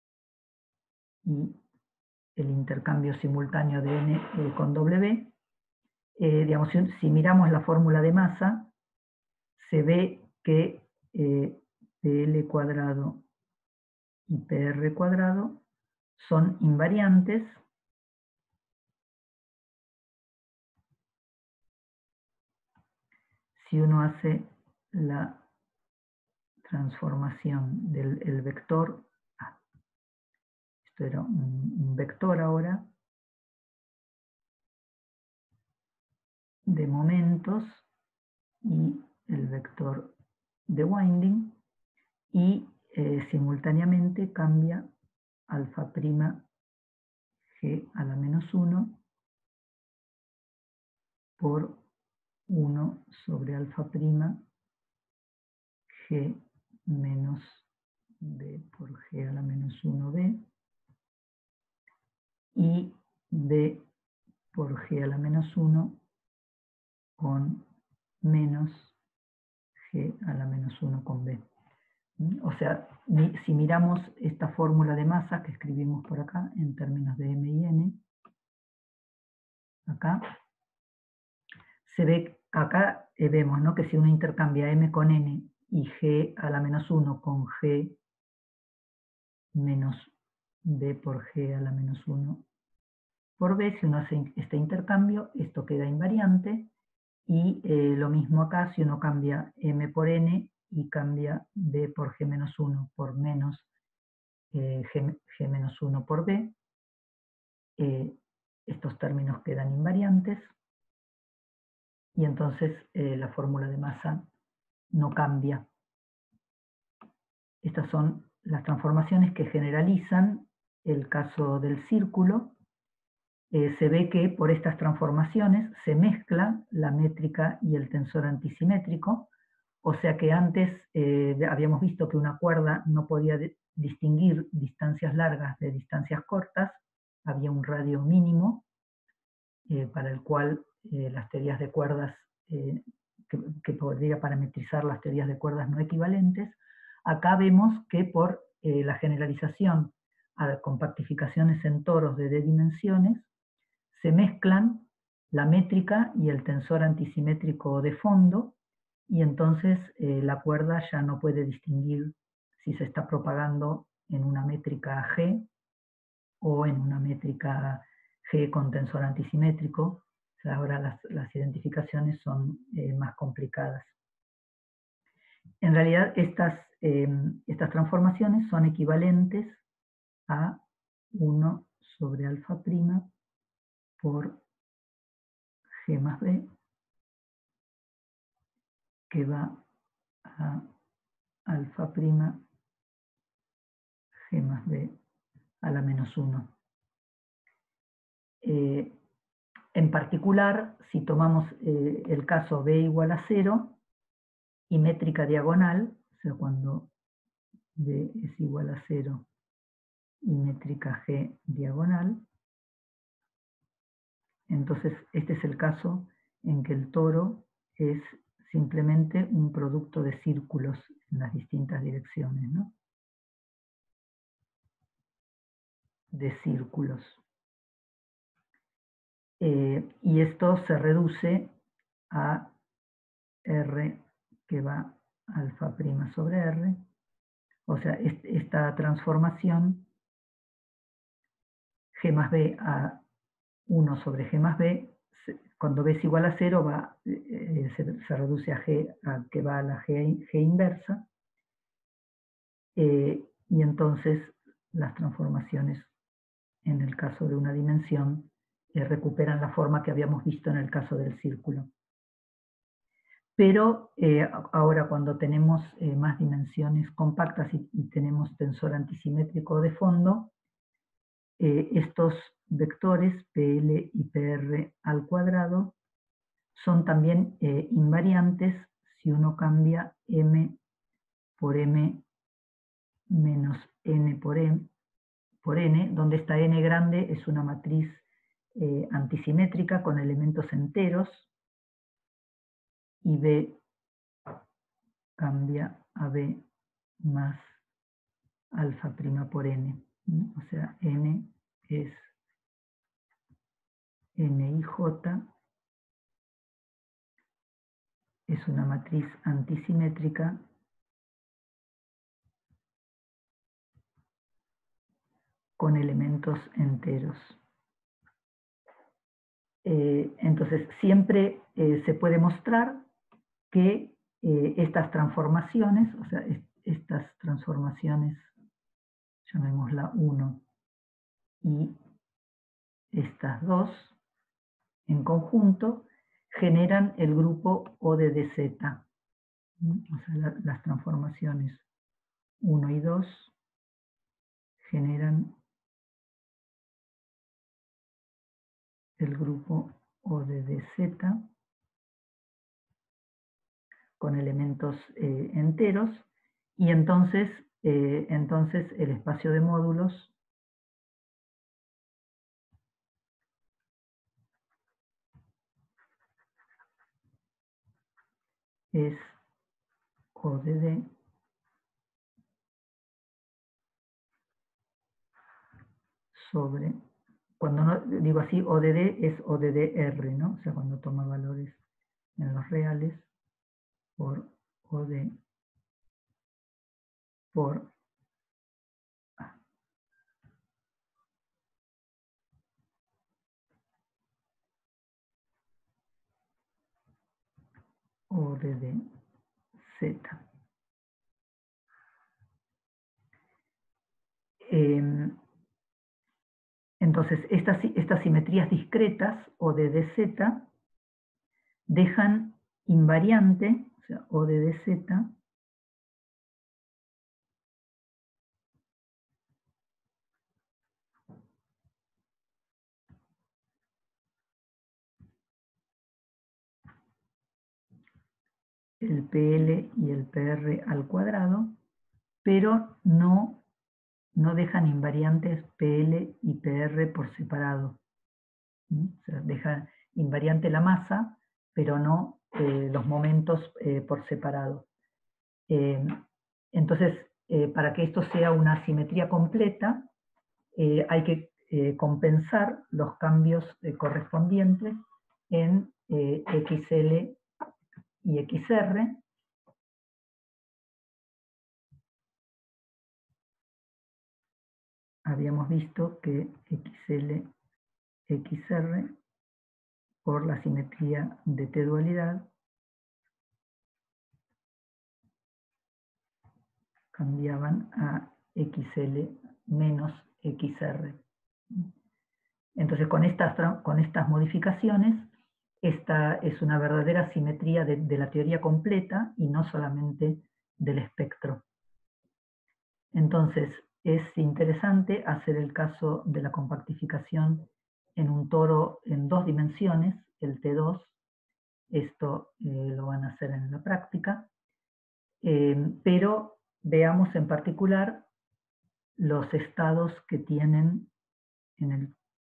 y el intercambio simultáneo de N eh, con W. Eh, digamos, si, si miramos la fórmula de masa, se ve que eh, P L cuadrado y P R cuadrado son invariantes si uno hace la transformación del el vector, ah, esto era un, un vector ahora, de momentos y el vector de winding, y eh, simultáneamente cambia alfa prima G a la menos uno por uno sobre alfa prima G menos B por G a la menos uno B, y B por G a la menos uno con menos G a la menos uno con B. O sea, si miramos esta fórmula de masa que escribimos por acá en términos de M y N, acá, se ve, acá eh, vemos, ¿no?, que si uno intercambia M con N y G a la menos uno con G menos B por G a la menos uno por B, si uno hace este intercambio, esto queda invariante, y eh, lo mismo acá, si uno cambia M por N y cambia B por G menos uno por menos eh, G, G menos uno por B, eh, estos términos quedan invariantes, y entonces eh, la fórmula de masa no cambia. Estas son las transformaciones que generalizan el caso del círculo. Eh, se ve que por estas transformaciones se mezcla la métrica y el tensor antisimétrico, o sea que antes eh, habíamos visto que una cuerda no podía distinguir distancias largas de distancias cortas, había un radio mínimo eh, para el cual eh, las teorías de cuerdas, eh, que, que podría parametrizar las teorías de cuerdas no equivalentes. Acá vemos que por eh, la generalización a compactificaciones en toros de D dimensiones, se mezclan la métrica y el tensor antisimétrico de fondo, y entonces eh, la cuerda ya no puede distinguir si se está propagando en una métrica G o en una métrica G con tensor antisimétrico. O sea, ahora las, las identificaciones son eh, más complicadas. En realidad estas, eh, estas transformaciones son equivalentes a uno sobre alfa prima por G más B, que va a alfa prima G más B a la menos uno. Eh, en particular, si tomamos eh, el caso B igual a cero y métrica diagonal, o sea, cuando B es igual a cero y métrica G diagonal, entonces este es el caso en que el toro es simplemente un producto de círculos en las distintas direcciones, ¿no? De círculos. Eh, y esto se reduce a R que va alfa prima sobre R. O sea, esta transformación G más B a uno sobre G más B, cuando B es igual a cero, va, eh, se, se reduce a G, a que va a la G, G inversa, eh, y entonces las transformaciones en el caso de una dimensión eh, recuperan la forma que habíamos visto en el caso del círculo. Pero eh, ahora cuando tenemos eh, más dimensiones compactas y, y tenemos tensor antisimétrico de fondo, eh, estos vectores P L y P R al cuadrado son también eh, invariantes si uno cambia M por M menos n por, m, por n, donde esta n grande es una matriz eh, antisimétrica con elementos enteros, y B cambia a B más alfa prima por n. O sea, n es nij, es una matriz antisimétrica con elementos enteros. Eh, entonces, siempre eh, se puede mostrar que eh, estas transformaciones, o sea, est estas transformaciones, llamémosla uno, y estas dos, en conjunto, generan el grupo O de D Z. O sea, la, las transformaciones uno y dos generan el grupo O de D Z con elementos eh, enteros, y entonces, eh, entonces el espacio de módulos es O de D sobre, cuando no, digo así, O de D es O de D R, ¿no? O sea, cuando toma valores en los reales, por O de por A. O de D Z. Eh, entonces, estas, estas simetrías discretas, O de D Z, dejan invariante, o sea, O de D Z, el P L y el P R al cuadrado, pero no, no dejan invariantes P L y P R por separado. ¿Mm? O sea, deja invariante la masa, pero no eh, los momentos eh, por separado. Eh, entonces, eh, para que esto sea una simetría completa, eh, hay que eh, compensar los cambios eh, correspondientes en eh, X L y X R. Habíamos visto que X L, X R, por la simetría de T-dualidad, cambiaban a X L menos X R. Entonces, con estas, con estas modificaciones, esta es una verdadera simetría de, de la teoría completa y no solamente del espectro. Entonces, es interesante hacer el caso de la compactificación en un toro en dos dimensiones, el T dos. Esto eh, lo van a hacer en la práctica. Eh, pero veamos en particular los estados que tienen en el...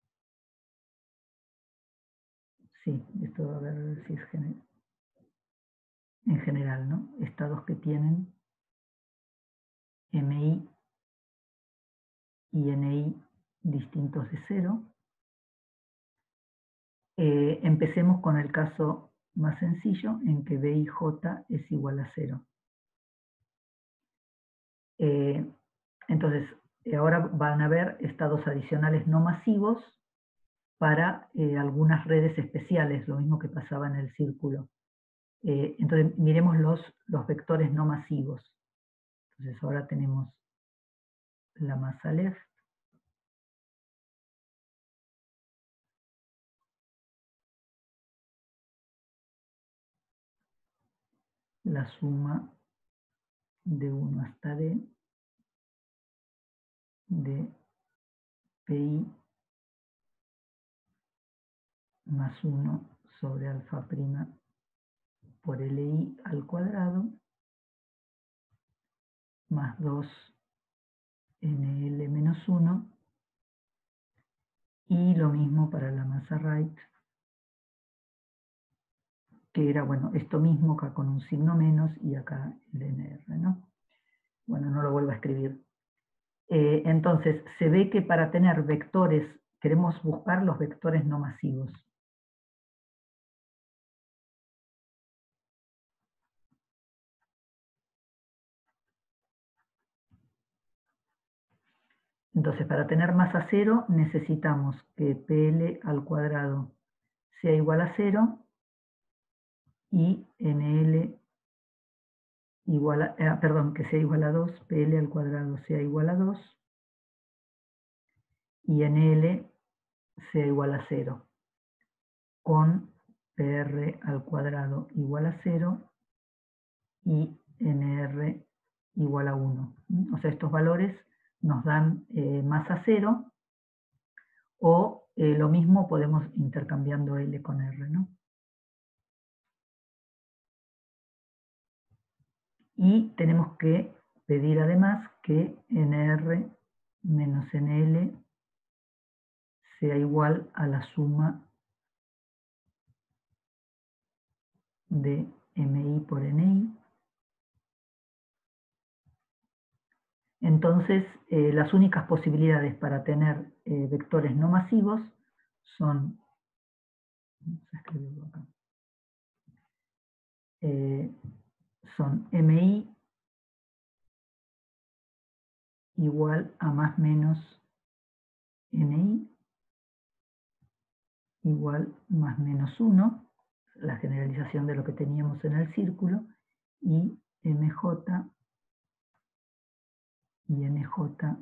Sí, esto va a ver si es general. En general, ¿no? Estados que tienen M I y N I distintos de cero. Eh, empecemos con el caso más sencillo, en que B y J es igual a cero. Eh, entonces, ahora van a ver estados adicionales no masivos para eh, algunas redes especiales, lo mismo que pasaba en el círculo. Eh, entonces, miremos los, los vectores no masivos. Entonces, ahora tenemos la masa left, la suma de uno hasta D de Pi más uno sobre alfa prima por Li al cuadrado más dos N L menos uno, y lo mismo para la masa right, que era, bueno, esto mismo acá con un signo menos y acá el N R, ¿no? Bueno, no lo vuelvo a escribir. Eh, entonces, se ve que para tener vectores, queremos buscar los vectores no masivos. Entonces, para tener masa cero, necesitamos que P L al cuadrado sea igual a cero y N L igual a, eh, perdón, que sea igual a dos, P L al cuadrado sea igual a dos y N L sea igual a cero, con P R al cuadrado igual a cero y N R igual a uno. O sea, estos valores nos dan eh, masa cero, o eh, lo mismo podemos intercambiando L con R, ¿no? Y tenemos que pedir además que N R menos N L sea igual a la suma de M I por N I. Entonces, eh, las únicas posibilidades para tener eh, vectores no masivos son, vamos a escribirlo acá, eh, son M I igual a más menos N I igual más menos uno, la generalización de lo que teníamos en el círculo, y M J y N J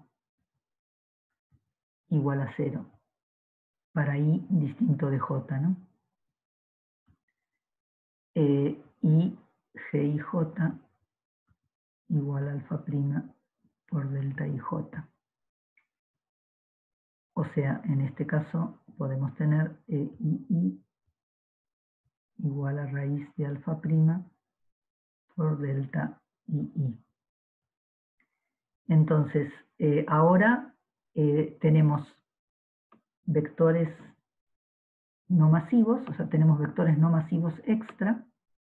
igual a cero, para I distinto de J, ¿no? Eh, y G I J igual a alfa prima por delta I J. O sea, en este caso podemos tener eh, I I igual a raíz de alfa prima por delta I I. Entonces, eh, ahora eh, tenemos vectores no masivos, o sea, tenemos vectores no masivos extra,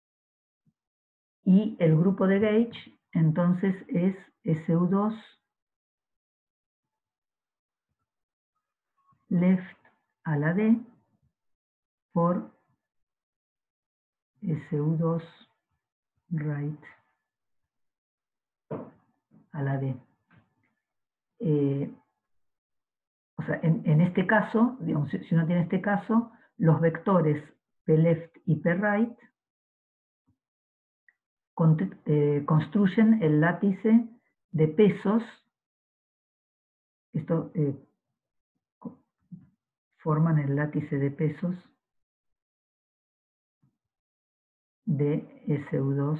y el grupo de gauge entonces es S U dos left a la D por S U dos right a la D. Eh, o sea, en, en este caso, digamos, si uno tiene este caso, los vectores P left y P right eh, construyen el látice de pesos. Esto eh, forman el látice de pesos de S U dos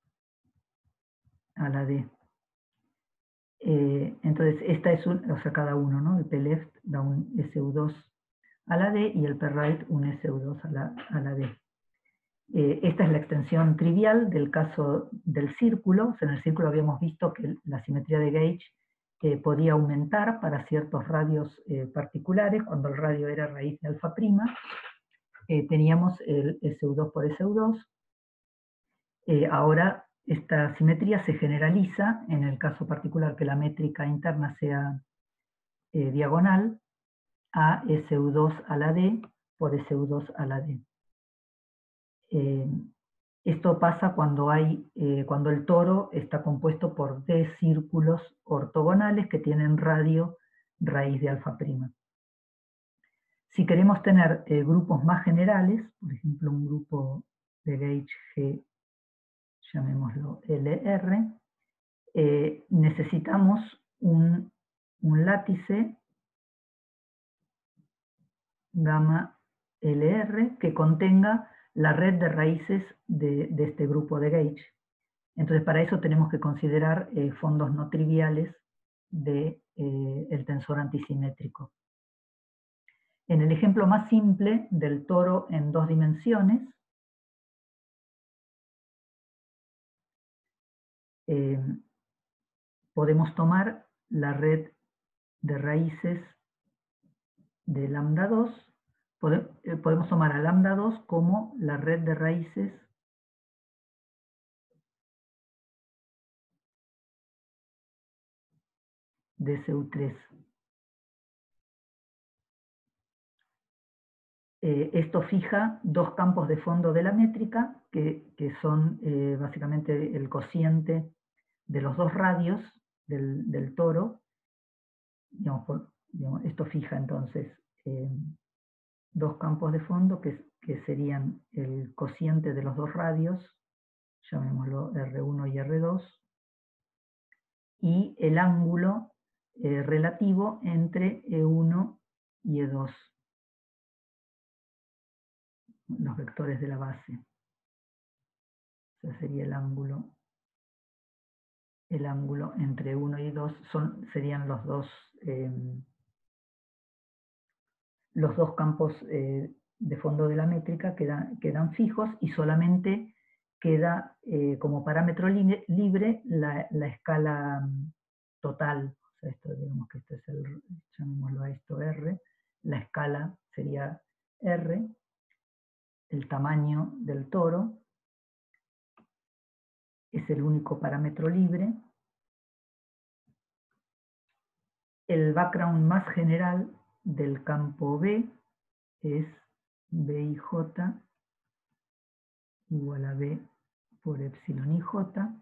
a la D. Eh, entonces, esta es un, o sea, cada uno, ¿no? El P left da un S U dos a la D y el P right un S U dos a la, a la D. Eh, esta es la extensión trivial del caso del círculo. O sea, en el círculo habíamos visto que la simetría de gauge eh, podía aumentar para ciertos radios eh, particulares. Cuando el radio era raíz de alfa prima, eh, teníamos el S U dos por S U dos. Eh, ahora esta simetría se generaliza en el caso particular que la métrica interna sea eh, diagonal a S U dos a la D por S U dos a la D. Eh, esto pasa cuando, hay, eh, cuando el toro está compuesto por D círculos ortogonales que tienen radio raíz de alfa prima. Si queremos tener eh, grupos más generales, por ejemplo un grupo de gauge G, llamémoslo L R, eh, necesitamos un, un látice gamma L R que contenga la red de raíces de, de este grupo de gauge. Entonces, para eso tenemos que considerar eh, fondos no triviales del de, eh, tensor antisimétrico. En el ejemplo más simple del toro en dos dimensiones, eh, podemos tomar la red de raíces de lambda dos, pode, eh, podemos tomar a lambda dos como la red de raíces de S U tres. Eh, esto fija dos campos de fondo de la métrica, que, que son eh, básicamente el cociente de los dos radios del, del toro. Digamos, por, digamos, esto fija entonces eh, dos campos de fondo que, que serían el cociente de los dos radios, llamémoslo R uno y R dos, y el ángulo eh, relativo entre E uno y E dos, los vectores de la base. O sea, sería el ángulo, el ángulo entre uno y dos, son, serían los dos, eh, los dos campos eh, de fondo de la métrica quedan, quedan fijos y solamente queda eh, como parámetro li libre la, la escala total. O sea, esto, digamos que este es el, llamémoslo a esto R, la escala sería R, el tamaño del toro, es el único parámetro libre. El background más general del campo B es B I J igual a B por epsilon I J,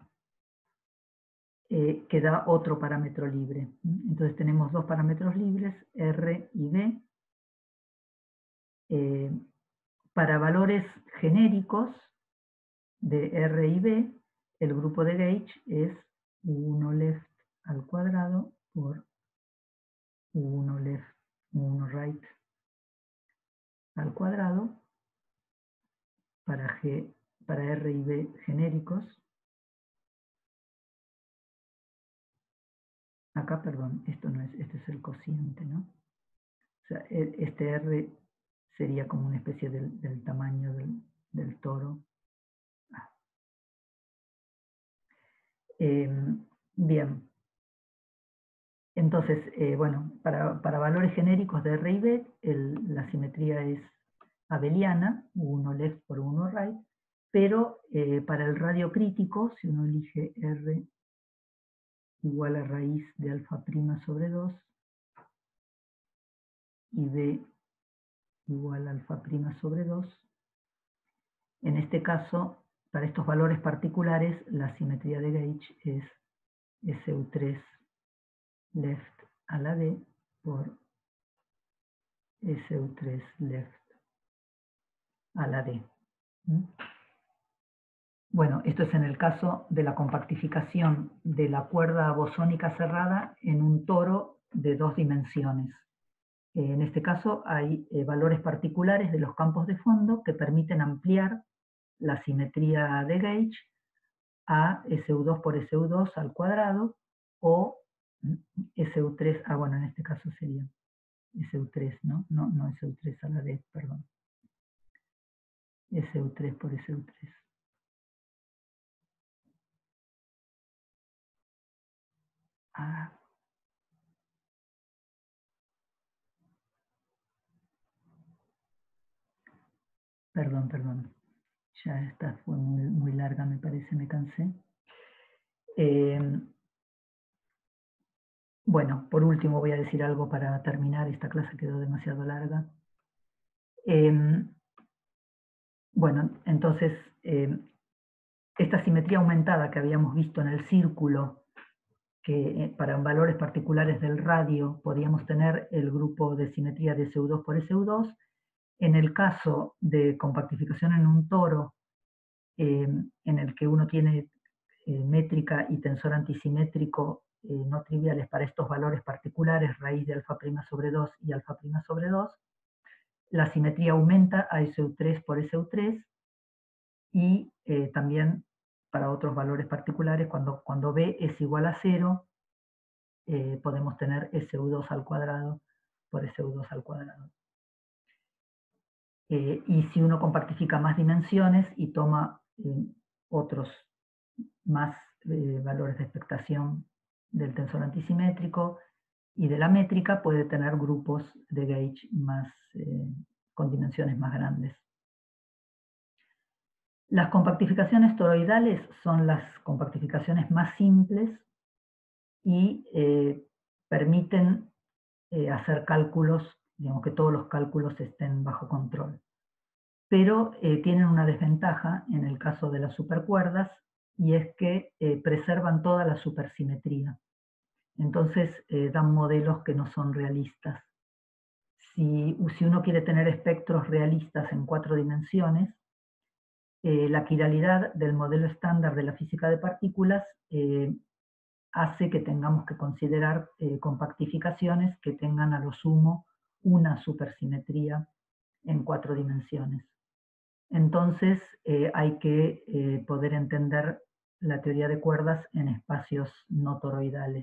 eh, que da otro parámetro libre. Entonces tenemos dos parámetros libres, R y B. Eh, para valores genéricos de R y B, el grupo de gauge es U uno left al cuadrado por U uno left, U uno right al cuadrado para, G, para R y B genéricos. Acá, perdón, esto no es, este es el cociente, ¿no? O sea, este R sería como una especie del, del tamaño del, del toro. Ah. Eh, bien. Entonces, eh, bueno, para, para valores genéricos de R y B, el, la simetría es abeliana, U uno left por U uno right, pero eh, para el radio crítico, si uno elige R igual a raíz de alfa prima sobre dos, y B igual a alfa prima sobre dos, en este caso, para estos valores particulares, la simetría de gauge es S U tres left a la D por S U tres left a la D. ¿Mm? Bueno, esto es en el caso de la compactificación de la cuerda bosónica cerrada en un toro de dos dimensiones. Eh, en este caso hay eh, valores particulares de los campos de fondo que permiten ampliar la simetría de gauge a S U dos por S U dos al cuadrado o S U tres, ah bueno, en este caso sería S U tres, ¿no? No, no S U tres a la D, perdón. S U tres por S U tres. Ah. Perdón, perdón. Ya esta fue muy, muy larga, me parece, me cansé. Eh, bueno, por último voy a decir algo para terminar, esta clase quedó demasiado larga. Eh, bueno, entonces, eh, esta simetría aumentada que habíamos visto en el círculo, que eh, para valores particulares del radio podíamos tener el grupo de simetría de S U dos por S U dos, en el caso de compactificación en un toro, eh, en el que uno tiene eh, métrica y tensor antisimétrico eh, no triviales para estos valores particulares, raíz de alfa prima sobre dos y alfa prima sobre dos, la simetría aumenta a S U tres por S U tres y eh, también para otros valores particulares, cuando, cuando B es igual a cero, eh, podemos tener S U dos al cuadrado por S U dos al cuadrado. Eh, y si uno compactifica más dimensiones y toma eh, otros más eh, valores de expectación del tensor antisimétrico y de la métrica puede tener grupos de gauge más, eh, con dimensiones más grandes. Las compactificaciones toroidales son las compactificaciones más simples y eh, permiten eh, hacer cálculos, digamos que todos los cálculos estén bajo control. Pero eh, tienen una desventaja en el caso de las supercuerdas, y es que eh, preservan toda la supersimetría. Entonces eh, dan modelos que no son realistas. Si, si uno quiere tener espectros realistas en cuatro dimensiones, eh, la quiralidad del modelo estándar de la física de partículas eh, hace que tengamos que considerar eh, compactificaciones que tengan a lo sumo una supersimetría en cuatro dimensiones. Entonces eh, hay que eh, poder entender la teoría de cuerdas en espacios no toroidales.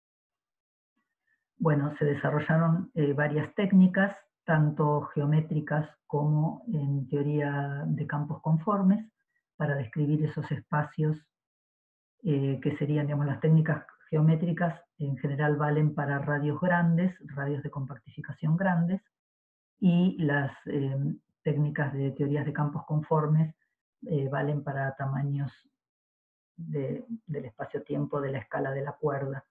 Bueno, se desarrollaron eh, varias técnicas, tanto geométricas como en teoría de campos conformes, para describir esos espacios eh, que serían, digamos, las técnicas geométricas en general valen para radios grandes, radios de compactificación grandes, y las eh, técnicas de teorías de campos conformes eh, valen para tamaños de, del espacio-tiempo de la escala de la cuerda.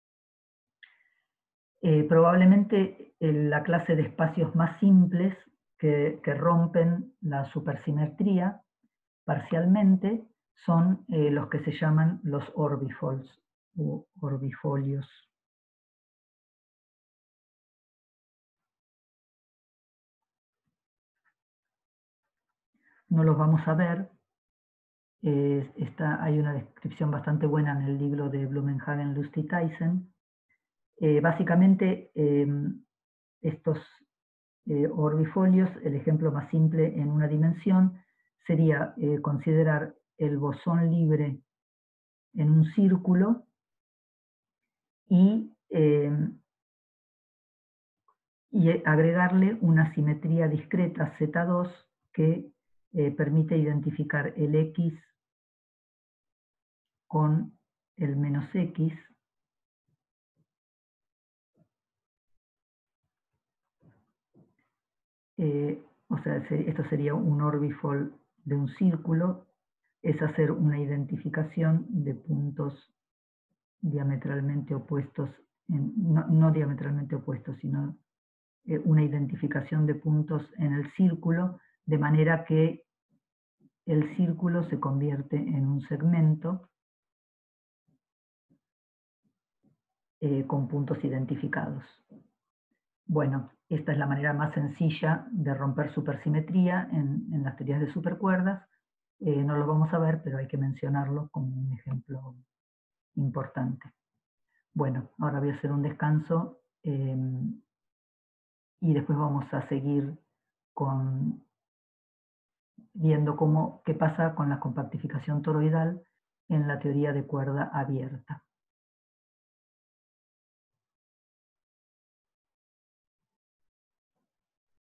Eh, probablemente eh, la clase de espacios más simples que, que rompen la supersimetría parcialmente son eh, los que se llaman los orbifolds o orbifolios. No los vamos a ver. Eh, está, hay una descripción bastante buena en el libro de Blumenhagen, Lustig, Tyson. Eh, básicamente, eh, estos eh, orbifolios, el ejemplo más simple en una dimensión, sería eh, considerar el bosón libre en un círculo y, eh, y agregarle una simetría discreta Z dos que eh, permite identificar el X con el menos X, eh, o sea, esto sería un orbifold de un círculo, es hacer una identificación de puntos diametralmente opuestos, en, no, no diametralmente opuestos, sino eh, una identificación de puntos en el círculo, de manera que el círculo se convierte en un segmento eh, con puntos identificados. Bueno, esta es la manera más sencilla de romper supersimetría en, en las teorías de supercuerdas. Eh, no lo vamos a ver, pero hay que mencionarlo como un ejemplo importante. Bueno, ahora voy a hacer un descanso eh, y después vamos a seguir con, viendo cómo, qué pasa con la compactificación toroidal en la teoría de cuerda abierta.